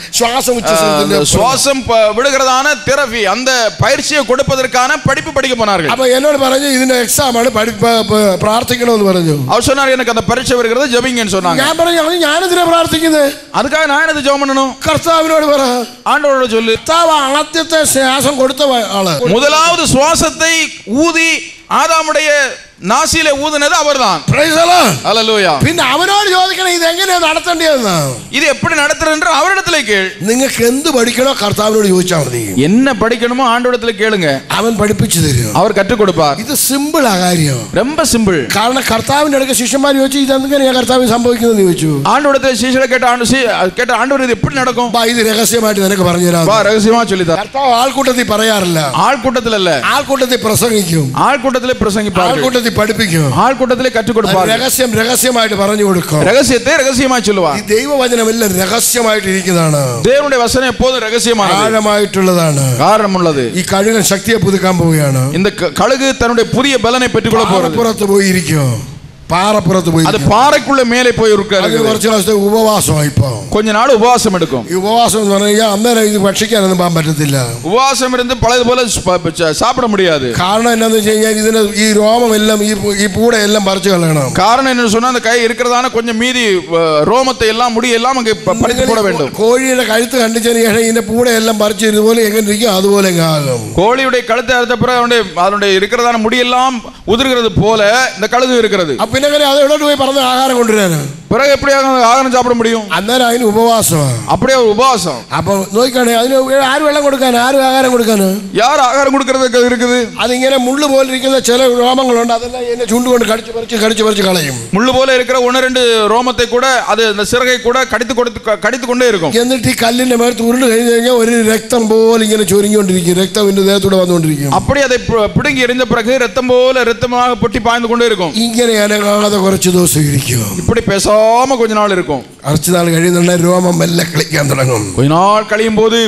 சுவாசம் விடுகிறதான தெரபி அந்த பயிற்சியை கொடுப்பதற்கான படிப்பு படிக்க போனார்கள். அப்ப என்னோட പറഞ്ഞു ഇതിന്റെ எக்ஸாம் ആണ് പ്രാർത്ഥിക്കണമെന്ന് പറഞ്ഞു. அவர் சொன்னார் எனக்கு அந்த பரீட்சை வருகிறது ஜெபிங்கன்னு சொன்னாங்க. ഞാൻ പറഞ്ഞു ഞാൻ എന്തിനാ പ്രാർത്ഥിക്കുന്നത്? அதுக்காக நான் என்னது ஜெபம் பண்ணணும்? കർത്താവിനോട് പറ, ஆண்டவரோட சொல்லு. കർത്താവ് ആദ്യത്തെ ശ്വാസം കൊടുത്ത ആള്, முதலாவது சுவாசத்தை ஊதி ஆதாமுடைய നാസിയിലെ ഊതുന്നത് അവர்தான். Praise the Lord. ഹല്ലേലൂയ. പിന്നെ അവനോട് ചോദിക്കണം ഇത് എങ്ങനെയാ നടത്തേണ്ടതെന്ന്. ഇത് எப்படி நடத்துறதுன்ற அவரிடத்திலே கேள். നിങ്ങൾക്ക് എന്ത് പഠിക്കണോ കർത്താവിനോട് ചോദിച്ചാൽ മതി. என்ன படிக்கணுமோ ஆண்டவரிடத்திலே கேளுங்க. അവൻ പഠിപ്പിച്ചു തരും. அவர் கற்றுக் கொடுப்பார். ഇത് സിമ്പിൾ ആ കാര്യം. ரொம்ப சிம்பிள். കാരണം കർത്താവിന്റെ അടുക്ക ശിഷ്യന്മാർ ചോദിച്ചു ഇതെങ്ങനെയാ കർത്താവിന് സംഭവിക്കുന്നത് ചോദിച്ചു. ஆண்டவரிடத்திலே ശിഷ്യരെ கேட்ட ஆண்டவர் ഇത് எப்படி நடக்கும்? ഇത് രഹസ്യമായിട്ട് നിനക്ക് പറഞ്ഞു തരാം. രഹസ്യமா சொல்லிதா. കർത്താവ് ആൾക്കൂട്ടത്തിൽ പറയാറില്ല. ആൾക്കൂട്ടത്തിലല്ല. ആൾക്കൂട്ടത്തിൽ പ്രസംഗിക്കും. ആൾക്കൂട്ടത്തിലെ പ്രസംഗിപ്പാർ. ആൾക്കൂട്ടത്തിൽ പഠിപ്പിക്കും. ആൾക്കൂട്ടത്തിലെ കற்றுக் കൊടുപ്പാർ. രഹസ്യമായിട്ട് പറഞ്ഞു കൊടുക്കും. രഹസ്യത്തെ രഹസ്യമായി ചൊല്ലുവാർ. ഈ ദൈവവചനമെല്ലാം രഹസ്യമായിട്ട് ഇരിക്കുന്നതാണ്. ദേവനുடைய വചനം എപ്പോഴും രഹസ്യമാണ്. ആഴമായിട്ടുള്ളതാണ്. കാരണമുള്ളത്. ഈ കഴുകൻ ശക്തിയെ പുതുക്കാൻ പോവുകയാണ്. இந்த கழுகு தன்னுடைய புதிய பலனை பெற்றுக்கொள்ள போறது. പുറത്ത് പോയിരിക്കും. പാറപ്പുറത്ത് പോയി. அது பாறைக்குள்ள மேலே போய் இருக்காரு. കുറച്ച് ദിവസത്തെ ഉപവാസമായി. ഇപ്പോ கொஞ்ச നാൾ ഉപവാസം എടുക്കും. ഈ ഉപവാസം എന്ന് പറഞ്ഞാൽ അന്നേരം ഇത് ഭക്ഷിക്കാനൊന്നും പോകാൻ പറ്റത്തില്ല. ഉപവാസം இருந்து പഴയതുപോലെ சாப்பிட முடியாது. കാരണം എന്താന്ന് വെച്ച് കഴിഞ്ഞാൽ ഇതിന് ഈ രോമമെല്ലാം ഈ പൂടെ എല്ലാം പറിച്ചു കളയണം. காரணம் என்னன்னு சொன்னா அந்த கை இருக்கிறதான கொஞ்சம் மீதி ரோமத்தை எல்லாம் முடி எல்லாம் அங்கே பறித்து போட வேண்டும். കോഴിയുടെ കഴുത്ത് കണ്ടിച്ചതിന് ശേഷം ഇതിന്റെ പൂടെ എല്ലാം പറിച്ചു ഇതുപോലെ എങ്ങനെ ഇരിക്കും അതുപോലെ ആകും. கோழியுடைய கழுத்தை அறுத்த பிறகு அதனுடைய இருக்கிறதான முடியெல்லாம் உதிர்கிறது போல இந்த கழுகு இருக்கிறது. പിന്നെ അത് എവിടെ പോയി പറഞ്ഞ ആഹാരം കൊണ്ടുവരാന്? பிறகு எப்படி ஆகாரம் சாப்பிட முடியும்? അന്നേരം അതിന് ഉപവാസമാണ്. அப்படியே ஒரு உபவாசம். അപ്പൊ നോക്കിക്കാണേ അതിന് ആര് വെള്ളം കൊടുക്കാൻ, ആര് ആഹാരം കൊടുക്കാന്? யார் ஆகாரம் கொடுக்கறதுக்கு இருக்குது? അതിങ്ങനെ മുള്ളു പോലെ ഇരിക്കുന്ന ചില രോമങ്ങളുണ്ട്. അതെല്ലാം എന്നെ ചുണ്ടുകൊണ്ട് കടിച്ചു പറിച്ച് കളയും. முள்ளு போல இருக்கிற ஒன்னு ரெண்டு ரோமத்தை கூட அது அந்த சிறகை கூட கடித்து கொண்டே இருக்கும். എന്നിട്ട് ഈ കല്ലിന്റെ മേലത്ത് ഉരുണ്ട് കഴിഞ്ഞു കഴിഞ്ഞാൽ ഒരു രക്തം പോലെ ഇങ്ങനെ ചൊരിഞ്ഞുകൊണ്ടിരിക്കും. രക്തം ഇതിന്റെ ദേഹത്തൂടെ വന്നുകൊണ്ടിരിക്കും. அப்படி அதை பிடுங்கி எறிந்த பிறகு ரத்தம் போல ரத்தமாக பொட்டி பாய்ந்து கொண்டே இருக்கும். ഇങ്ങനെ അനങ്ങാതെ കുറച്ച് ദിവസം ഇരിക്കും. இப்படி பேசாம கொஞ்ச நாள் இருக்கும். കുറച്ച് നാൾ കഴിയുന്നുണ്ടെ രോമം മെല്ലെ കളിക്കാൻ തുടങ്ങും. கொஞ்ச நாள் கழியும் போது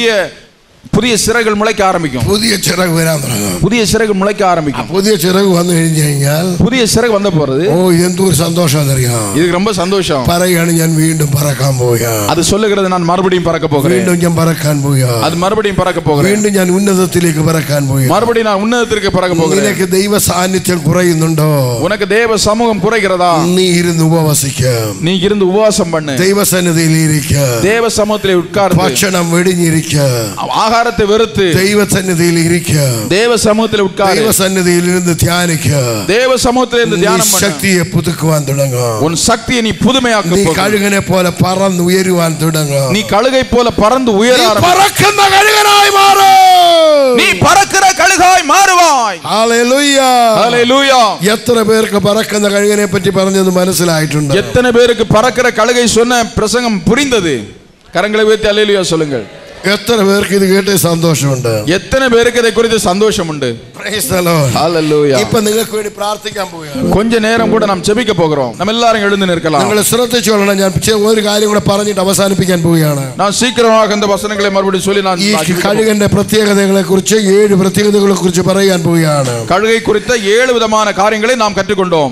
புதிய சிறகுகள் முளைக்க ஆரம்பிக்கும். പുതിയ ചിറക് വരാൻ തുടങ്ങും. புதிய சிறகு முளைக்க ஆரம்பிக்கும். പുതിയ ചിറക് വന്നു കഴിഞ്ഞു കഴിഞ്ഞാൽ புதிய சிறகு வந்த போறது ഓ എന്തൊരു സന്തോഷാന്നറിയാം. இதுக்கு ரொம்ப சந்தோஷம். പറയാണ് ഞാൻ വീണ്ടും പറക്കാൻ പോവുകയാണ്. அது சொல்லுகிறது நான் மறுபடியும் பறக்க போகிறேன். വീണ്ടും ഞാൻ പറക്കാൻ പോവുകയാണ്. அது மறுபடியும் பறக்க போகிறேன். വീണ്ടും ഞാൻ ഉന്നതത്തിലേക്ക് പറക്കാൻ പോവുകയാണ്. மறுபடியும் நான் உன்னதத்திற்கு பறக்க போகிறேன். നിനക്ക് ദൈവ സാന്നിധ്യം കുറയുന്നുണ്ടോ? உனக்கு தேவ சமூகம் குறைகிறதா? നീ ഇരുന്ന് ഉപവസിക്കാം. நீ இருந்து உபவாசம் பண்ணு. ദൈവസന്നിധിയിൽ ഇരിക്കുക. தேவ சமூகத்திலே உட்கார்ந்து ഭക്ഷണം വെടിഞ്ഞിരിക്കുക. ஆகாரத்தை வெறுத்து ദൈവസന്നിധിയിൽ ഇരിക്കുക. தேவ சமூகத்திலே உட்கார்ந்து ദൈവസന്നിധിയിൽ ഇരുന്ന് ധ്യാനിക്കുക. தேவ சமூகத்திலே இருந்து தியானம் பண்ணு. ശക്തിയെ പുതുക്കുവാൻ തുടങ്ങുക. உன் சக்தியை நீ புதுமையாக்க നീ போகிறாய். കഴുകനെ പോലെ പറന്ന് ഉയരുവാൻ തുടങ്ങുക. நீ கழுகை போல பறந்து உயர ஆரம்பி. പറക്കുന്ന കഴുകനായി മാറ്. நீ பறக்கிற கழுகாய் மாறுவாய். ഹല്ലേലൂയ. ஹல்லேலூயா. എത്ര പേർക്ക് പറക്കുന്ന കഴുകനെ പറ്റി പറഞ്ഞത് മനസ്സിലായിട്ടുണ്ട്? எத்தனை பேருக்கு பறக்கிற கழுகை சொன்ன பிரசங்கம் புரிந்தது? கரங்களை உயர்த்தி ஹல்லேலூயா சொல்லுங்கள். എത്ര പേർക്ക് ഇത് കേട്ട് സന്തോഷമുണ്ട്? எத்தனை பேருக்கு இதை குறித்து சந்தோஷம் உண்டு? Praise the Lord. Hallelujah. இப்போ നിങ്ങൾക്ക് വേണ്ടി പ്രാർത്ഥിക്കാൻ പോവുകയാണ്. கொஞ்ச நேரம் கூட நாம் ஜெபிக்க போகிறோம். நம்ம எல்லாரும் எழுந்து நிற்கலாம். നിങ്ങൾ ശ്രദ്ധിച്ചോളണം. ഞാൻ ഒരു കാര്യം കൂടെ പറഞ്ഞിട്ട് അവസാനിപ്പിക്കാൻ പോവുകയാണ്. நான் சீக்கிரமாக இந்த வசனங்களை மறுபடியும் சொல்லி நான் ഈ കഴുകന്റെ പ്രത്യേകതകളെക്കുറിച്ച് 7 പ്രത്യേകതകളെക്കുറിച്ച് പറയാൻ പോവുകയാണ്. கழுகை குறித்த 7 விதமான காரியங்களை நாம் கற்றுக்கொண்டோம்.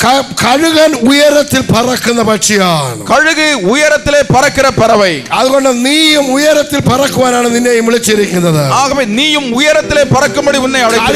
കഴുകൻ ഉയരത്തിൽ പറക്കുന്ന പക്ഷിയാണ്. கழுகு உயரத்திலே பறக்கிற பறவை. അതുകൊണ്ട് നീയും ഉയരത്തിൽ പറക്കുവാനാണ് നിന്നെ വിളിച്ചിരിക്കുന്നത്. ஆகவே நீயும் உயரத்திலே பறக்கும்படி உன்னை அழைத்திருக்கிறார்.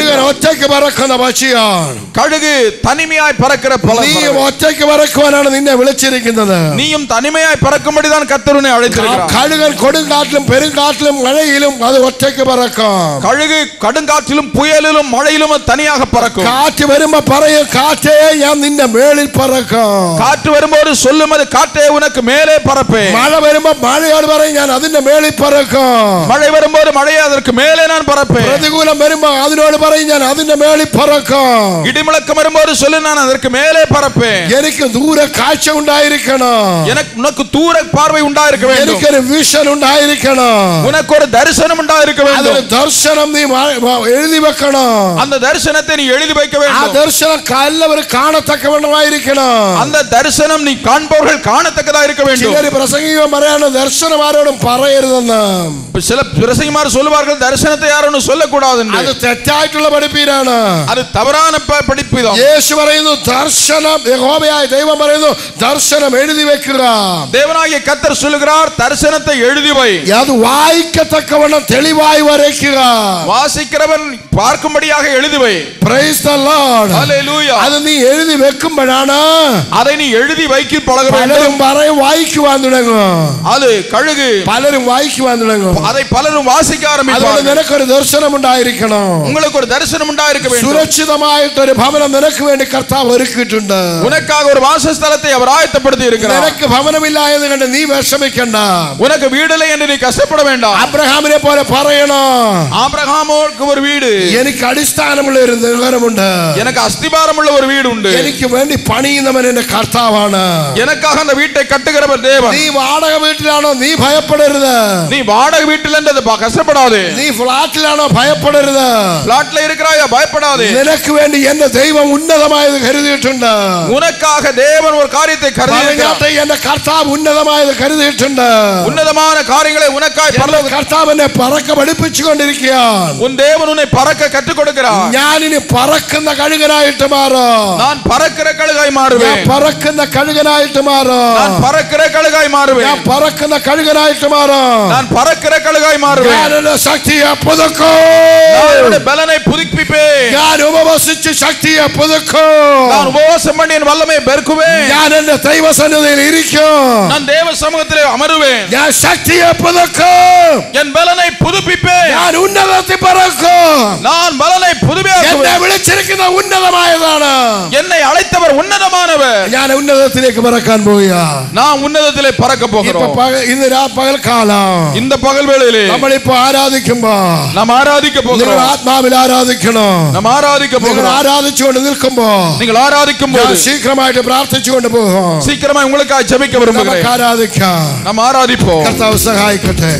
കഴുകൻ ഒറ്റയ്ക്ക് പറക്കുന്ന പക്ഷിയാണ്. കഴുക് തനിമയായി പറக்கிற பறவை. നീയും ഒറ്റയ്ക്ക് പറക്കുവാനാണ് നിന്നെ വിളിച്ചിരിക്കുന്നത്. நீயும் தனிமையாய் பறக்கும்படிதான் கர்த்தர் உன்னை அழைத்திருக்கிறார். കഴുകൻ കൊടുങ്കാറ്റിലും പെരുങ്കാറ്റിലും മഴയിലും അത് ഒറ്റയ്ക്ക് പറക്കും. கழுகு கடுங்காற்றிலும் புயலிலும் மழையிலும் தனியாக பறக்கும். കാറ്റ് വരുമ്പോ പറയും കാറ്റേ ഞാൻ നിന്റെ മേളിൽ പറക്കും. காற்று வரும்போது சொல்லும் அது காற்றே உனக்கு மேலே பறப்பேன். മഴ വരുമ്പോ മഴയോട് പറയും ഞാൻ അതിന്റെ മേളിൽ പറക്കും. மழை வரும்போது மழையே அதற்கு மேலே நான் பறப்பேன். പ്രതികൂലം വരുമ്പോ അതിനോട് പറയും ഞാൻ അതിന്റെ മേളിൽ പറക്കും. இடிமுழக்கம் வரும்போது சொல்லு நான் அதற்கு மேலே பறப்பேன். എനിക്ക് ദൂര കാഴ്ച ഉണ്ടായിരിക്കണം. உனக்கு தூர பார்வை உண்டாயிருக்க வேண்டும். എനിക്കൊരു വിഷൻ ഉണ്ടായിരിക്കണം. உனக்கு ஒரு தரிசனம் உண்டாயிருக்க வேண்டும். അതൊരു ദർശനം നീ എഴുതി വെക്കണം. அந்த தரிசனத்தை நீ எழுதி வைக்க வேண்டும். ആ ദർശനം എല്ലാവരും കാണത്തക്കവണ്ണമായിരിക്കണം. அந்த தரிசனம் நீ காண்பவர்கள் காணத்தக்கதா இருக்க வேண்டும். ചിലർ പ്രസംഗിക്കുമ്പോൾ പറയാണ് ദർശനം ആരോടും പറയരുതെന്ന്. சில பிரசங்கிமார் சொல்லுவார்கள் தரிசனத்தை யாரும் சொல்லக்கூடாது என்று. അത് തെറ്റായിട്ടുള്ള പഠിപ്പീരാണ്. அது தவறான படிப்புதான். യേശു പറയുന്നു ദർശനം, യഹോവയായ ദൈവം പറയുന്നു ദർശനം എഴുതി വെക്കുക. தேவனாகிய கர்த்தர் சொல்லுகிறார் தரிசனத்தை எழுதி வை. അത് വായിക്കത്തക്കവണ്ണം തെളിവായി വരയ്ക്കുക. வாசிக்கிறவன் பார்க்கும்படியாக எழுதி வை. Praise the Lord. Hallelujah. അത് നീ എഴുതി വെക്കുമ്പോഴാണ് அதை நீ எழுதி வைக்க பழக வேண்டும். പലരും പറയും വായിക്കുവാൻ തുടങ്ങും. அது കഴുகு. പലരും വായിക്കുവാൻ തുടങ്ങും. அதை பலரும் வாசிக்க ஆரம்பிப்பார்கள். അതുകൊണ്ട് നിനക്കൊരു ദർശനം ഉണ്ടായിരിക്കണം. உங்களுக்கு ஒரு தரிசனம் உண்டாயிருக்க வேண்டும். സുരക്ഷിതമായിട്ടൊരു ഭവനം നിനക്ക് വേണ്ടി കർത്താവ് ഒരുക്കിയിട്ടുണ്ട്. உனக்காக ஒரு வாசஸ்தலத்தை அவர் ஆயத்தப்படுத்தி இருக்கிறார். നിനക്ക് ഭവനമില്ല എന്ന് കണ്ട് നീ വിഷമിക്കണ്ട. உனக்கு வீடில்லை என்று நீ கஷ்டப்பட வேண்டாம். അബ്രഹാമിനെ പോലെ പറയണം, ஆபிரகாமுக்கு ஒரு வீடு, എനിക്ക് അടിസ്ഥാനമുള്ള ഒരു നഗരമുണ്ട്, எனக்கு அஸ்திபாரமுள்ள ஒரு வீடு உண்டு, എനിക്ക് വേണ്ടി പണിയുന്നവൻ എന്റെ കർത്താവാണ്. எனக்காக அந்த வீட்டை கட்டுகிறவர் தேவன். നീ വാടക വീട്ടിലാണോ നീ ഭയപ്പെടരുത്. நீ வாடகை வீட்டில் என்றது கஷ்டப்படாதே. നീ ഫ്ലാറ്റിലാണോ ഭയപ്പെടരുത്. ഫ്ലാറ്റിൽ இருக்கிறாயா பயப்படாதே. നിനക്ക് വേണ്ടി എന്റെ ദൈവം ഉന്നതമായത് കരുതിയിട്ടുണ്ട്. உனக்காக தேவன் ஒரு காரியத்தை கருதியிருக்கிறார். എന്റെ കർത്താവ് ഉന്നതമായത് കരുതിയിട്ടുണ്ട്. உன்னதமான காரியங்களை உனக்காய் കർത്താവ് എന്നെ പറക്ക പഠിപ്പിച്ചുകൊണ്ടിരിക്കുകയാണ്. உன் தேவன் உன்னை பறக்க கற்றுக் கொடுக்கிறார். ഞാൻ ഇനി പറക്കുന്ന കഴുകനായിട്ട് മാറും. நான் பறக்கிற கழுகாய் மாறுவேன். പറക്കുന്ന കഴുകനായിട്ട് മാറും. நான் பறக்கிற கழுகாய் மாறுவேன். ഞാൻ പറക്കുന്ന കഴുകനായിട്ട് മാറും. நான் பறக்கிற கழுகாய் மாறுவேன். ഞാൻ എന്റെ ശക്തിയെ പുതുക്കും. நான் என்னுடைய பலனை புதுப்பிப்பேன். ഞാൻ ഉപവസിച്ച് ശക്തിയെ പുതുക്കും. நான் உபவாசம் பண்ணி என் வல்லமையை பெருக்குவேன். ഞാൻ എന്റെ ദൈവസന്നിധിയിൽ ഇരിക്കും. நான் தேவ சமூகத்திலே அமருவேன். ഞാൻ ശക്തിയെ പുതുക്കും. என் பலனை புதுப்பிப்பேன். ഞാൻ ഉന്നതത്തിൽ പറക്കും. நான் பலனை புதுப்பிப்பேன். എന്നെ വിളിച്ചിരിക്കുന്ന ഉന്നതമായതാണ്. என்னை அழைத்தவர் உன்னதமானவர். ഞാൻ ഉന്നതത്തിലേക്ക് പറക്കാൻ പോവുക. நான் உன்னதத்திலே பறக்க போகிறோம். ഇന്ന് പകൽക്കാലം இந்த பகல் வேளையிலே നമ്മളിപ്പോ ആരാധിക്കുമ്പോ நாம் ஆராதிக்க போகிறோம். ആത്മാവിൽ ആരാധിക്കണം. நாம் ஆராதிக்க போகிறோம். ആരാധിച്ചുകൊണ്ട് നിൽക്കുമ്പോ நீங்கள் ஆராதிக்கும் போது ശീഘ്രമായിട്ട് പ്രാർത്ഥിച്ചുകൊണ്ട് പോകും. சீக்கிரமா உங்களுக்காக ஜெபிக்க விரும்புகிறேன். ആരാധിക്കാം. நாம் ஆராதிப்போம். കർത്താവ് സഹായിക്കട്ടെ.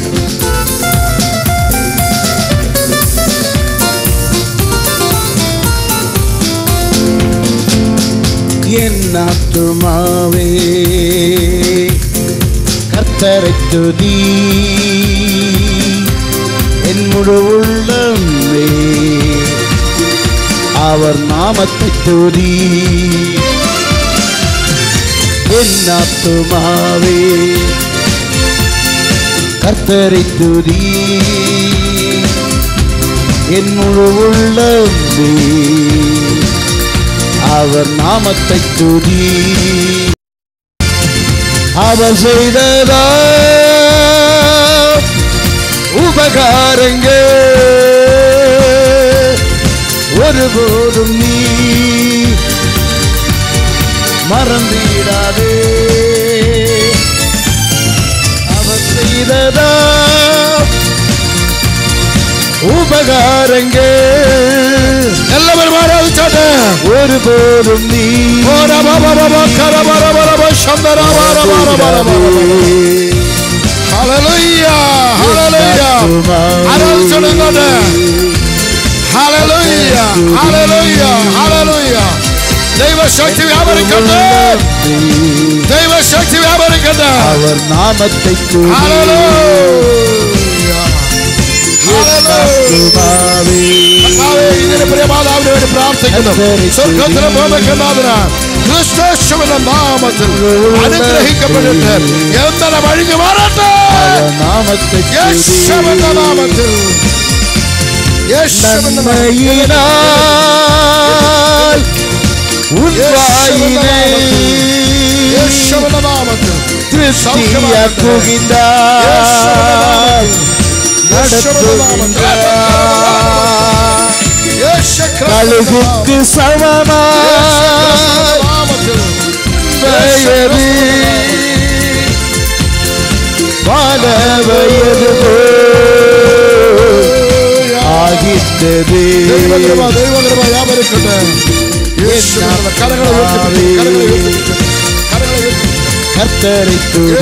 என் ஆத்துமாவே கர்த்தரைத் துதி, என் முழு உள்ளமே அவர் நாமத்தைத் துதி. என் ஆத்துமாவே கர்த்தரைத் துதி, என் முழு உள்ளமே அவர் நாமத்தை துதி. அவர் செய்ததா உபகாரங்கள் ஒருபோதும் நீ மறந்திடாதே. அவர் செய்ததா உபகாரங்கள் എല്ലാവരും ആരാധിച്ചാട്ടെ. ஒருபோதும் நீ ദൈവശക്തി വ്യാപരിക്കട്ടെ. ദൈവശക്തി വ്യാപരിക്കട്ടെ. அவர் നാമத்தை ഇതിന് പ്രിയമാതാവിന് വേണ്ടി പ്രാർത്ഥിക്കുന്നു. സ്വർഗ്ഗത്തിലെ ഭൂമിക്കുണ്ടാകുന്ന ക്രിസ്തുവിന്റെ നാമത്തിൽ അനുഗ്രഹിക്കപ്പെടട്ടെ. എന്താണ് വഴിഞ്ഞു മാറട്ടെ. യേശുവിന്റെ നാമത്തിൽ நன்மையினால் உன் வாயினை திருப்தியாக்குகின்றார், நடத்துகின்றார். கழுகுக்கு சமமாய் வயது வான வயது ஆகின்றது. கர்த்தரை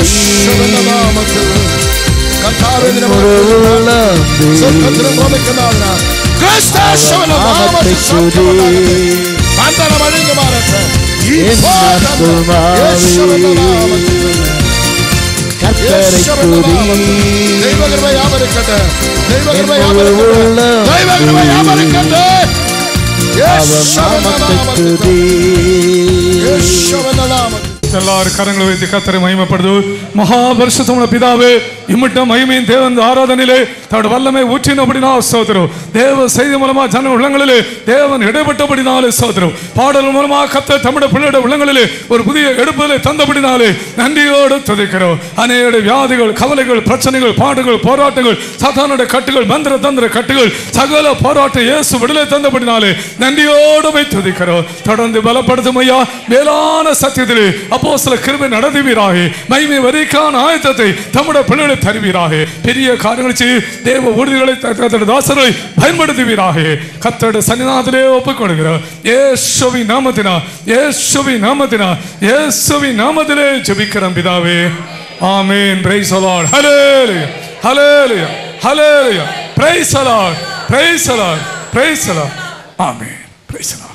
எல்லாரும் கரங்களை வைத்து கர்த்தரை மகிமைப்படுது. மகாபரிசுத்தமுள்ள பிதாவே, இம்மட்டும் மகிமையின் தேவன் ஆராதனையிலே தன்னுடைய வல்லமை ஊற்றினபடினால் ஸ்தோத்திரம். தேவ செய்தி மூலமா ஜன உள்ளங்களிலே தேவன் இடைப்பட்டபடினாலே ஸ்தோத்திரம். பாடல் மூலமா கர்த்தர் தம்முடைய பிள்ளையுடைய உள்ளங்களிலே ஒரு புதிய எடுப்பதை தந்தபடினாலே நன்றியோடு துதிக்கிறோம். அநேக வியாதிகள், கவலைகள், பிரச்சனைகள், பாடுகள், போராட்டங்கள், சாத்தானுடைய கட்டுகள், மந்திர தந்திர கட்டுகள், சகல போராட்டம் இயேசு விடுதலை தந்தபடினாலே நன்றியோடு துதிக்கிறோம். தொடர்ந்து பலப்படுத்தும் ஐயா. மேலான சத்தியத்திலே அப்போஸ்தல கிருபை நடத்துவீராக. மகிமை வரிக்கான ஆயத்தத்தை தம்முடைய பிள்ளைகளை தருவீராக. பெரிய காரியங்களை செய்ய தேவ ஊழியர்களை தாசர்களை பயன்படுத்துவீராக. கர்த்தருடைய சன்னிதானத்திலே ஒப்புக் கொடுக்கிறோம். இயேசுவின் நாமத்தினால், இயேசுவின் நாமத்தினால், இயேசுவின் நாமத்திலே ஜெபிக்கிறோம் பிதாவே. Amen. Praise the Lord. Hallelujah, hallelujah, hallelujah. Praise the Lord, praise the Lord, praise the Lord. Amen. Praise the Lord.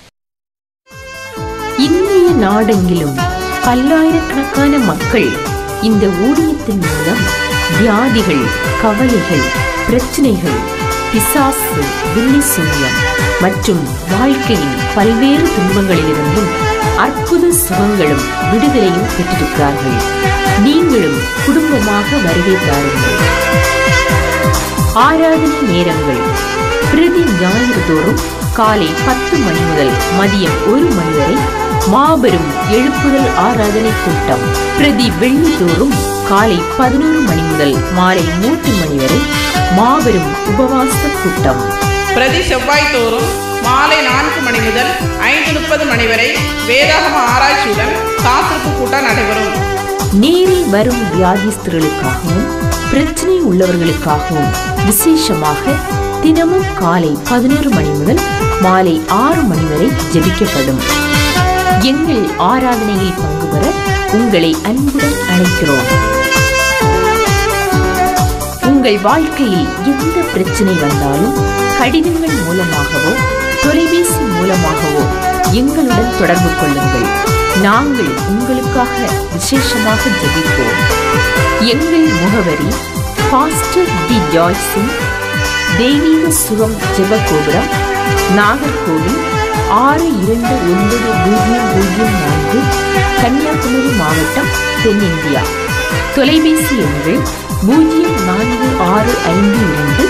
இந்திய நாடெங்கிலும் பல்லாயிரக்கணக்கான மக்கள் இந்த ஊழியத்தின் மூலம் வியாதிகள், கவலைகள், பிரச்சனைகள், பிசாசு, வில்லி சூனியம் மற்றும் வாழ்க்கையின் பல்வேறு துன்பங்களிலிருந்தும் அற்புத சுகங்களும் விடுதலையும் பெற்றிருக்கிறார்கள். நீங்களும் குடும்பமாக வருகை தாருங்கள். ஆராதனை நேரங்கள் பிரதி ஞாயிறு தோறும் காலை 10 மணி முதல் மதியம் 1 மணி வரை மாபெரும் எழுப்புதல் ஆராதனை கூட்டம். பிரதி வெள்ளி தோறும் காலை 11 மணி முதல் மாலை 3 மணி வரை மாபெரும் உபவாச கூட்டம். பிரதி செவ்வாய் தோறும் மாலை 4 மணி முதல் 5:30 மணி வரை வேதாகம ஆராய்ச்சியுடன் காத்திருப்பு கூட்டம் நடைபெறும். நேரில் வரும் வியாதிஸ்தர்களுக்காகவும் பிரச்சனை உள்ளவர்களுக்காகவும் விசேஷமாக தினமும் காலை 11 மணி முதல் மாலை 6 மணி வரை ஜெபிக்கப்படும். எங்கள் ஆராதனையில் பங்கு பெற உங்களை அன்புடன் அழைக்கிறோம். உங்கள் வாழ்க்கையில் எந்த பிரச்சனை வந்தாலும் கடிதங்கள் மூலமாகவோ தொலைபேசி மூலமாகவோ எங்களுடன் தொடர்பு கொள்ளுங்கள். நாங்கள் உங்களுக்காக விசேஷமாக ஜெபிப்போம். எங்கள் முகவரி பாஸ்டர் டி ஜாய் சிங், தெய்வீக சுகம் ஜெபகோபுரம், நாகர்கோவில் 629004, கன்னியாகுமரி மாவட்டம், தென்னிந்தியா. தொலைபேசி எண்கள் 046522255511,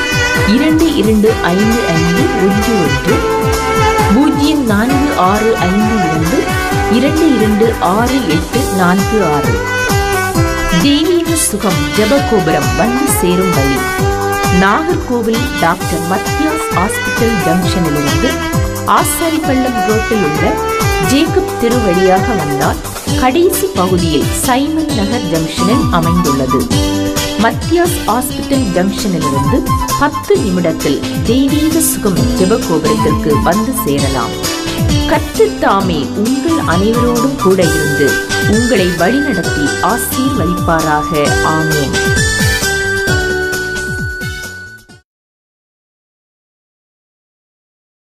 0465226846. தெய்வீக சுகம் ஜெபகோபுரம் வந்து சேரும் வழி நாகர்கோவில் டாக்டர் மத்தியாஸ் ஹாஸ்பிட்டல் ஜங்ஷனிலிருந்து ஆசாரிப்பள்ளம் ரோட்டில் உள்ள ஜேக்கப் தெரு வழியாக வந்தால் கடைசி பகுதியில் சைமன் நகர் ஜங்ஷனில் அமைந்துள்ளது. மத்தியாஸ் ஹாஸ்பிட்டல் ஜங்ஷனிலிருந்து 10 நிமிடத்தில் தெய்வீக சுகம் ஜெபகோபுரத்திற்கு வந்து சேரலாம். கர்த்தர் தாமே உங்கள் அனைவரோடும் கூட இருந்து உங்களை வழிநடத்தி ஆசீர்வதிப்பாராக. ஆமென்.